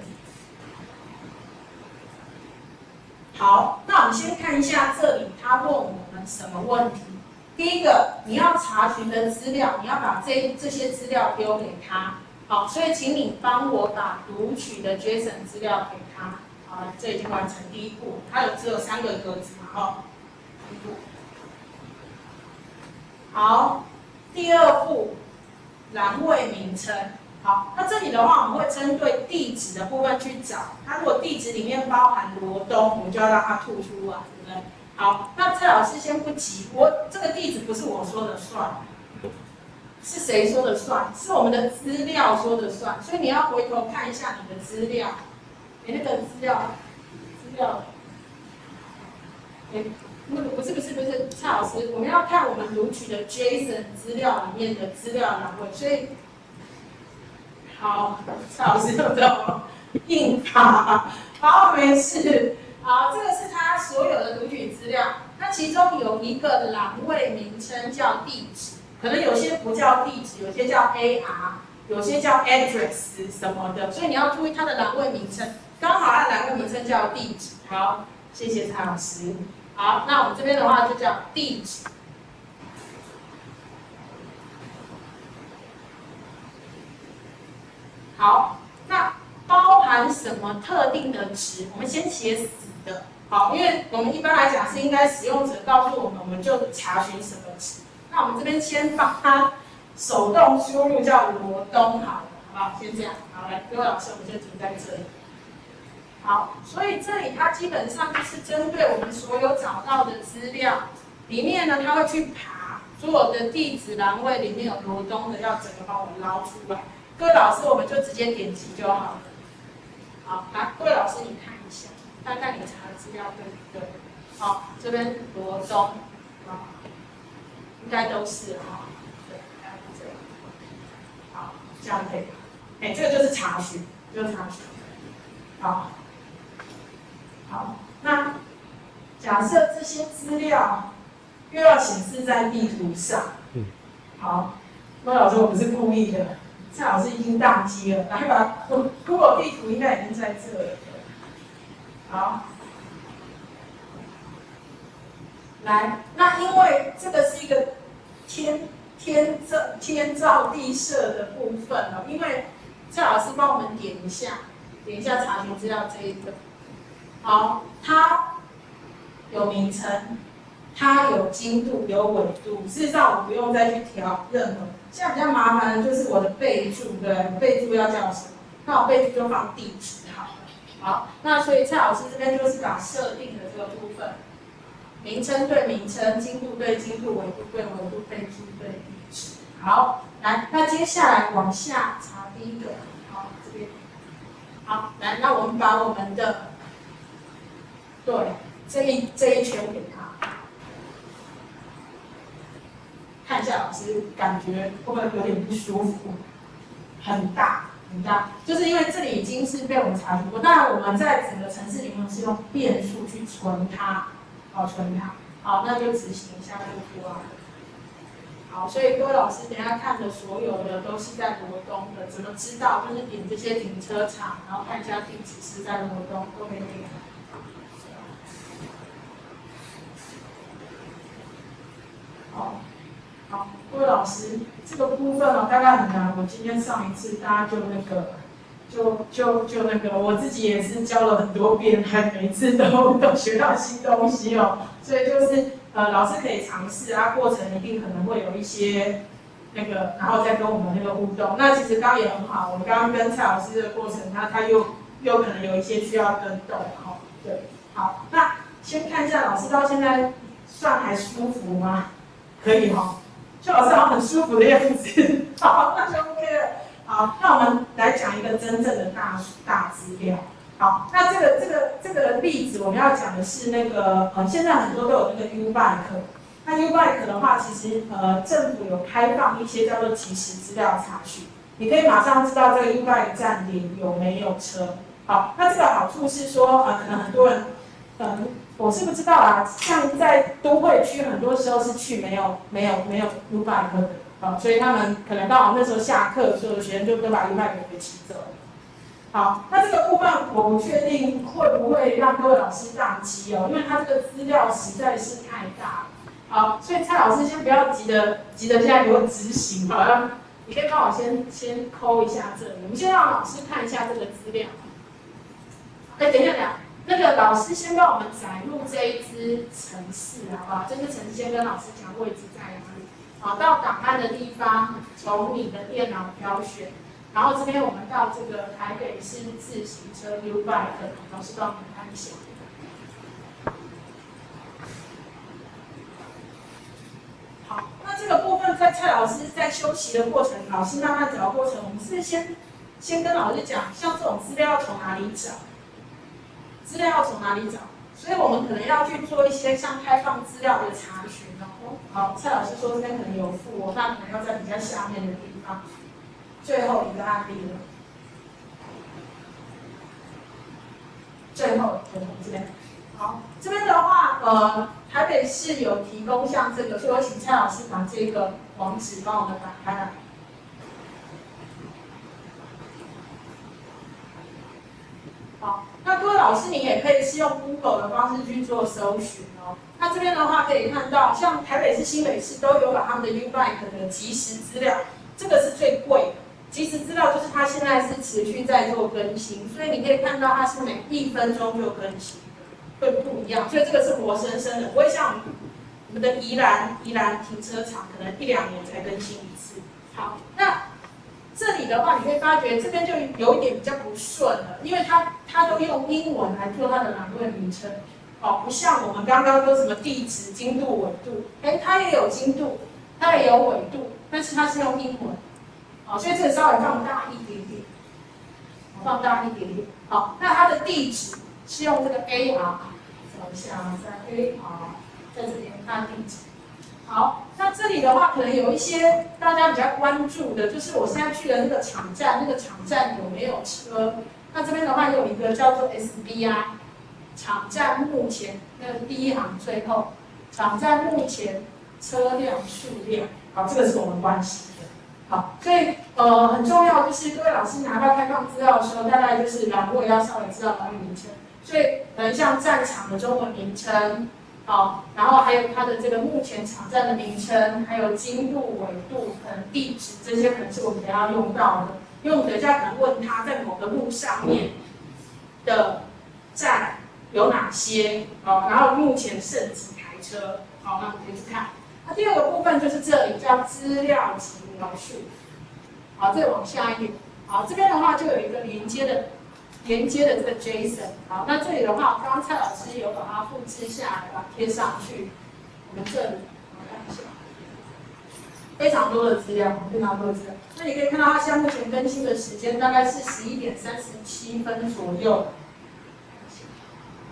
好，那我们先看一下这里，他问我们什么问题？第一个，你要查询的资料，你要把这些资料丢给他。好，所以请你帮我把读取的 JSON 资料给他。好，这已经完成第一步，它只有3个格子嘛，第一步。好，第二步，栏位名称。好，那这里的话，我们会针对地址的部分去找。它如果地址里面包含罗东，我们就要让它吐出来，对不对？好，那蔡老师先不急，这个地址不是我说的算，是谁说的算？是我们的资料说的算。所以你要回头看一下你的资料，那个资料，那个不是，蔡老师，我们要看我们读取的 JSON 资料里面的资料栏位，所以。好，蔡老师用这种印法，好，没事。好，这个是他所有的读取资料，那其中有一个栏位名称叫地址，可能有些不叫地址，有些叫 AR， 有些叫 address 什么的，所以你要注意它的栏位名称。刚好它的栏位名称叫地址。好，谢谢蔡老师。好，那我们这边的话就叫地址。好，那包含什么特定的值？我们先写死的。好，因为我们一般来讲是应该使用者告诉我们，我们就查询什么值。那我们这边先帮他手动输入叫罗东好了，好不好？先这样。好，来，各位老师，我们就停在这里。好，所以这里它基本上就是针对我们所有找到的资料里面呢，它会去爬所有的地址栏位里面有罗东的，要整个帮我捞出来。各位老师，我们就直接点击就好了。好，来，各位老师，你看一下，看看你查的资料对不对？好，这边罗东，啊，应该都是哈，对，应该是这样。好，这样可以。这个就是查询，就是查询。好，那假设这些资料又要显示在地图上，好，各位老师，我不是故意的。蔡老师已经宕机了，来把 Google 地图应该已经在这了。好，来，那因为这个是一个天造地设的部分了，因为蔡老师帮我们点一下查询资料这一个。好，它有名称，它有精度，有纬度。事实上，我不用再去调任何。现在比较麻烦的就是我的备注，对，备注要叫什么？那我备注就放地址好了。好，那所以蔡老师这边就是把设定的这个部分，名称对名称，精度对精度，纬度对纬度，备注对地址。好，来，那接下来往下查第一个，好，这边，好，来，那我们把我们的对，这一圈给他。看一下老师，感觉会不会有点不舒服？很大很大，就是因为这里已经是被我们查询过。当然，我们在整个程式里面是用变数去存它，存它。好，那就执行一下这个图案。好，所以各位老师等一下看的所有的都是在罗东的，怎么知道？就是点这些停车场，然后看一下地址是在罗东，都没点。好，各位老师，这个部分大概很难。我今天上一次大家就那个，我自己也是教了很多遍，还每次都学到新东西哦。所以就是老师可以尝试啊，过程一定可能会有一些那个，然后再跟我们那个互动。那其实刚刚也很好，我们刚刚跟蔡老师的过程，他又可能有一些需要跟动哈。对，好，那先看一下老师到现在算还舒服吗？可以哈。就老师好像很舒服的样子，好，那就 OK 了。好，那我们来讲一个真正的大资料。好，那这个例子我们要讲的是那个现在很多都有那个 U-Bike。那 U-Bike 的话，其实政府有开放一些叫做即时资料查询，你可以马上知道这个 U-Bike 站点有没有车。好，那这个好处是说可能很多人我是不知道啊，像在都会区，很多时候是去没有 U-Bike 的，所以他们可能刚好那时候下课，所有的学生就都把 U-Bike 给骑走了。好，那这个部分我不确定会不会让各位老师宕机哦，因为它这个资料实在是太大了。好，所以蔡老师先不要急着现在给我执行，好像你可以帮我先抠一下这里，我们先让老师看一下这个资料。等一下。那个老师先帮我们载入这一支程式，好不好？这支程式先跟老师讲位置在哪里。好，到档案的地方，从你的电脑挑选，然后这边我们到这个台北市自行车 U-Bike， 老师帮我们看一下。好，那这个部分在蔡老师在休息的过程，老师慢慢找的过程，我们是先跟老师讲，像这种资料要从哪里找？资料要从哪里找？所以我们可能要去做一些像开放资料的查询哦。好，蔡老师说这边可能有附哦，那可能要在比较下面的地方。最后一个案例了，最后这边。好，这边的话，台北市有提供像这个，所以我请蔡老师把这个网址帮我们打开来。好，那各位老师，你也可以是用 Google 的方式去做搜寻哦。那这边的话可以看到，像台北市、新北市都有把他们的 U-Bike 的即时资料，这个是最贵的。即时资料就是它现在是持续在做更新，所以你可以看到它是每1分钟就更新，会不一样。所以这个是活生生的，不会像我们的宜兰停车场可能1-2年才更新一次。好，那这里的话，你会发觉这边就有一点比较不顺了，因为它都用英文来做它的栏位名称，不像我们刚刚说什么地址、经度、纬度，它也有经度，它也有纬度，但是它是用英文，所以这个稍微放大一点点，好，那它的地址是用这个 AR， 找一下，在 AR， 在这边看地址。好，那这里的话，可能有一些大家比较关注的，就是我现在去的那个场站，那个场站有没有车？那这边的话有一个叫做 SBI， 场站目前那个第一行最后，场站目前车辆数量，好，这个是我们关心的。好，所以很重要就是各位老师拿到开放资料的时候，大概就是栏位要稍微知道栏位名称，所以像战场的中文名称。好，然后还有它的这个目前场站的名称，还有经度、纬度、可能地址，这些可能是我们等一下用到的。因为我们等一下可能问他在某个路上面的站有哪些，然后目前剩几台车，好，那我们可以去看。那第二个部分就是这里叫资料及描述，好，再往下一点，好，这边的话就有一个连接的这个 JSON， 好，那这里的话，刚刚蔡老师有把它复制下来，把它贴上去。我们这里看一下，非常多的资料，那你可以看到它现在目前更新的时间大概是11:37左右，11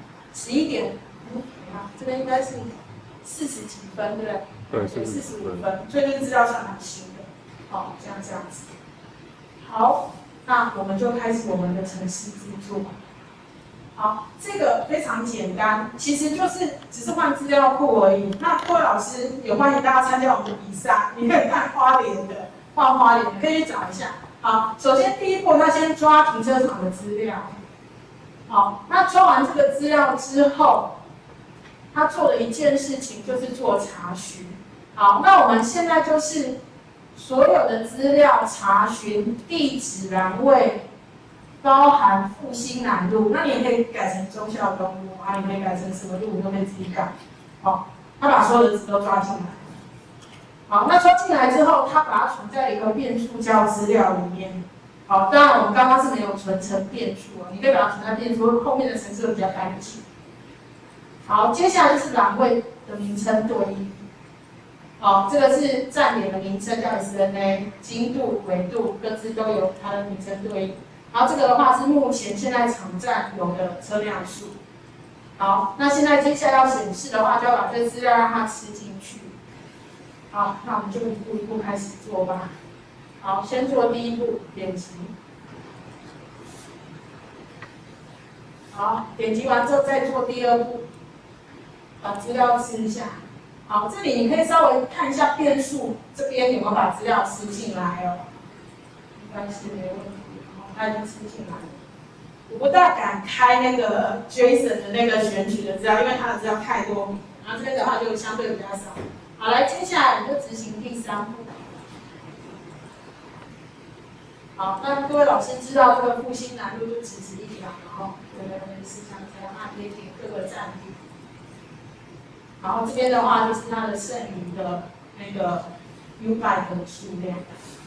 11点，这边应该是40几分，对不对？ 对 45分，所以这个资料算蛮新的。好，这样子。好，那我们就开始我们的程式制作。好，这个非常简单，其实就是只是换资料库而已。那各位老师也欢迎大家参加我们的比赛，你可以看花莲的，换花莲的，可以去找一下。好，首先第一步，他先抓停车场的资料。好，那抓完这个资料之后，他做的一件事情就是做查询。好，那我们现在就是所有的资料查询地址栏位。包含复兴南路，那你也可以改成忠孝东路啊，你可以改成什么路，你都可以自己改。好，他把所有的字都抓进来。好，那抓进来之后，他把它存在一个变数叫资料里面。好，当然我们刚刚是没有存成变数哦，你可以把它存在变数，后面的程式会比较干净。好，接下来就是栏位的名称对应。好，这个是站点的名称叫 SNA， 经度、纬度各自都有它的名称对应。然后这个的话是目前现在场站有的车辆数。好，那现在接下来要显示的话，就要把这个资料让它吃进去。好，那我们就一步一步开始做吧。好，先做第一步，点击。好，点击完之后再做第二步，把资料吃一下。好，这里你可以稍微看一下变数这边有没有把资料吃进来哦，应该是没问题。它已经吃进来了。我不大敢开那个 Jason 的那个选取的资料，因为它的资料太多名，然后这边的话就相对比较少。好，来，接下来你就执行第3步。好，那各位老师知道这个复兴南路就直直一条，然后是像这样，那可以点各个站点。然后这边的话就是它的剩余的那个 U-bike 的数量。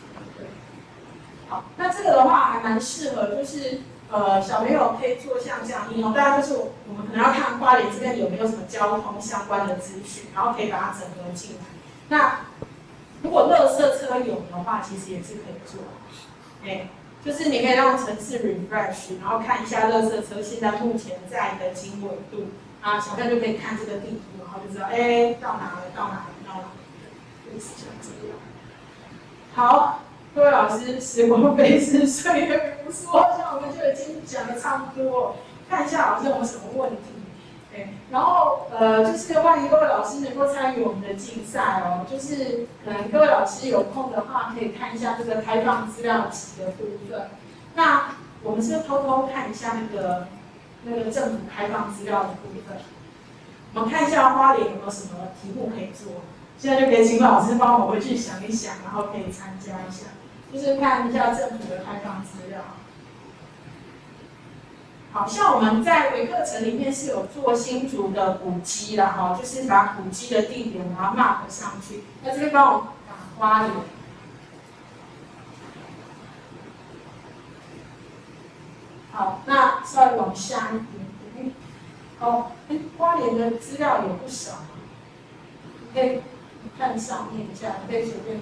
好，那这个的话还蛮适合，就是小朋友可以做像这样应用，大家就是我们可能要看花莲这边有没有什么交通相关的资讯，然后可以把它整合进来。那如果垃圾车有的话，其实也是可以做。就是你可以让程式 refresh， 然后看一下垃圾车现在目前在的经纬度，啊，小朋友就可以看这个地图，然后就知道，到哪了，到哪了，到哪了，类似像这样。好。各位老师，时光飞逝，岁月如梭，像我们就已经讲的差不多了。看一下老师有没有什么问题，然后就是欢迎各位老师能够参与我们的竞赛哦。就是可能各位老师有空的话，可以看一下这个开放资料集的部分。那我们是偷偷看一下那个政府开放资料的部分。我们看一下花莲有没有什么题目可以做。现在就可以请老师帮我回去想一想，然后可以参加一下，就是看一下政府的开放资料。好像我们在微课程里面是有做新竹的古迹啦，哈，就是把古迹的地点把它 mark 上去。那这边帮我打花莲。好，那稍微往下一点点。花莲的资料也不少，你可以看上面一下，你可以随便。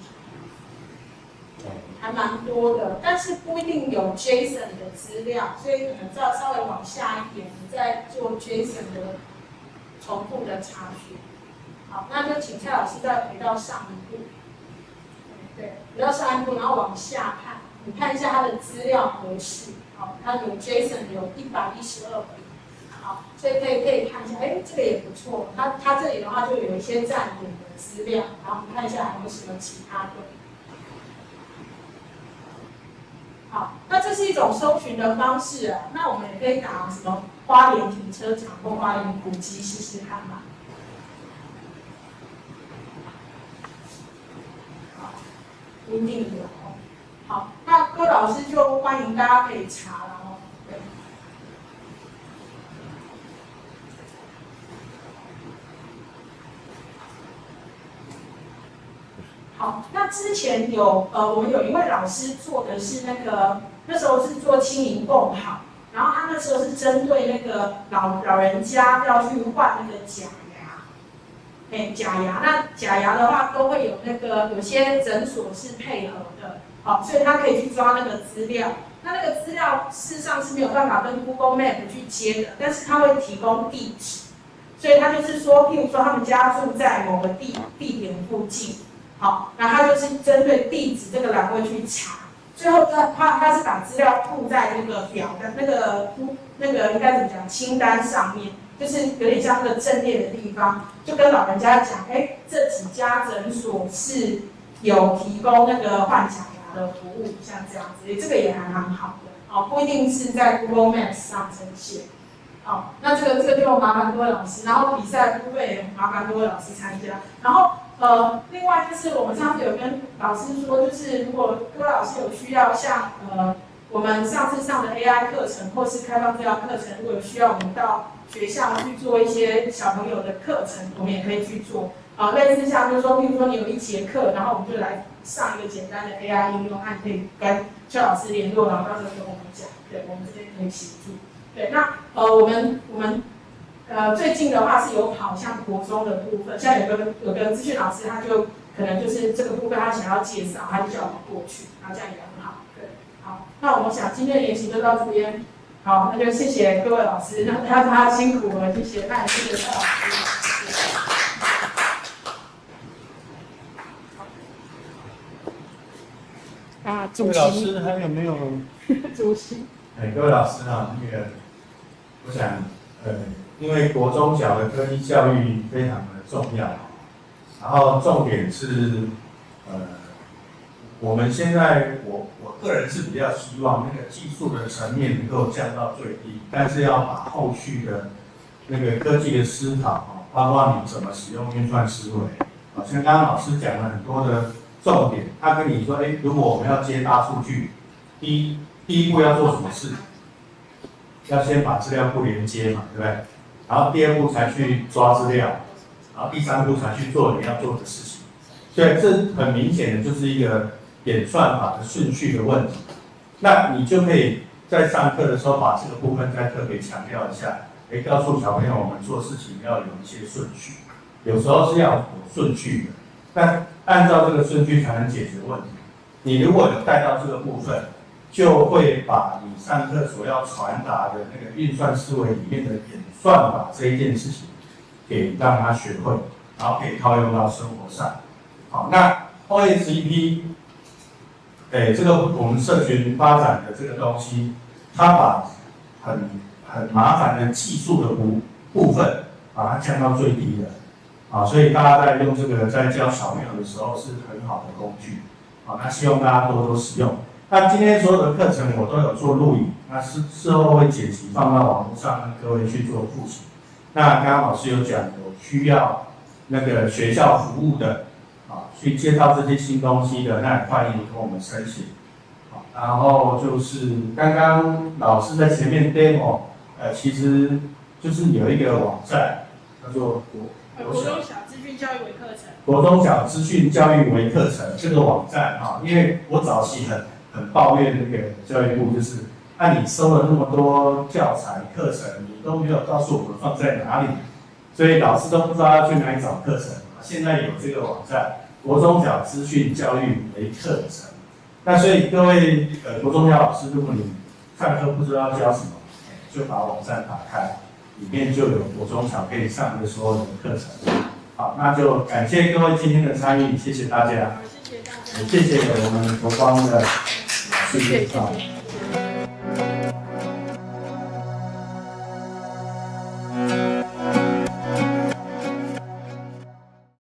还蛮多的，但是不一定有 Jason 的资料，所以可能再稍微往下一点，你再做 Jason 的重复的查询。好，那就请蔡老师再回到上一步，对，回到上一步，然后往下看，你看一下它的资料格式。好，它有 Jason 有112笔，好，所以可以看一下，这个也不错。它这里的话就有一些站点的资料，然后我们看一下还有什么其他的。好，那这是一种搜寻的方式啊。那我们也可以打什么花莲停车场或花莲古迹试试看嘛。好，一定有。好，那各位老师就欢迎大家可以查了哦。对。好，那之前我们有一位老师做的是那时候是做青银共好，然后他那时候是针对那个老人家要去换那个假牙，假牙，那假牙的话都会有有些诊所是配合的，好，所以他可以去抓那个资料。 那个资料事实上是没有办法跟 Google Map 去接的，但是它会提供地址，所以它就是说，譬如说他们家住在某个地点附近，好，然后它就是针对地址这个栏位去查，最后它是把资料铺在那个表的那个应该怎么讲清单上面，就是有点像那个阵列的地方，就跟老人家讲，这几家诊所是有提供那个换假牙的服务，像这样子，这个也还蛮好的，哦，不一定是在 Google Maps 上呈现。好，那这个就麻烦各位老师，然后比赛部分也麻烦各位老师参加。然后另外就是我们上次有跟老师说，就是如果各位老师有需要，像我们上次上的 AI 课程或是开放治疗课程，如果有需要我们到学校去做一些小朋友的课程，我们也可以去做。类似像就是说，譬如说你有一节课，然后我们就来上一个简单的 AI 应用，可以跟邱老师联络，然后到时候跟我们讲，对，我们这边可以协助。对，那我们最近的话是有跑像国中的部分，像有个资讯老师，他就可能就是这个部分他想要介绍，他就叫我们过去，然后这样也很好。对，好，那我们想今天的研习就到这边，好，那就谢谢各位老师，那他辛苦了，谢谢，那也谢谢蔡老师。 主席老师还有没有？ 主席。 各位老师啊，我想，因为国中小的科技教育非常的重要，然后重点是，我们现在我个人是比较希望那个技术的层面能够降到最低，但是要把后续的那个科技的思考，包括你怎么使用运算思维，像刚刚老师讲了很多的重点，他跟你说，如果我们要接大数据，第一步要做什么事？要先把资料库连接嘛，对不对？然后第二步才去抓资料，然后第三步才去做你要做的事情。所以这很明显的就是一个演算法的顺序的问题。那你就可以在上课的时候把这个部分再特别强调一下，告诉小朋友我们做事情要有一些顺序，有时候是要有顺序的，但按照这个顺序才能解决问题。你如果有带到这个部分，就会把你上课所要传达的那个运算思维里面的演算法这一件事情，给让他学会，然后可以套用到生活上。好，那 OSCP， 这个我们社群发展的这个东西，它把很麻烦的技术的部分，把它降到最低的。所以大家在用这个在教小朋友的时候是很好的工具。那希望大家多多使用。那今天所有的课程我都有做录影，那事后会剪辑放到网络上，让各位去做复习。那刚刚老师有讲，有需要那个学校服务的，去介绍这些新东西的，那也欢迎跟我们申请。然后就是刚刚老师在前面 demo， 其实就是有一个网站叫做国中小资讯教育微课程。 国中小资讯教育微课程这个网站因为我早期很抱怨那个教育部，就是你收了那么多教材课程，你都没有告诉我们放在哪里，所以老师都不知道要去哪里找课程。现在有这个网站，国中小资讯教育微课程。那所以各位国中小老师，如果你上课不知道教什么，就把网站打开，里面就有国中小可以上的所有的课程。好，那就感谢各位今天的参与，谢谢大家。 谢谢大家。 谢谢我们国光的老师。 谢谢。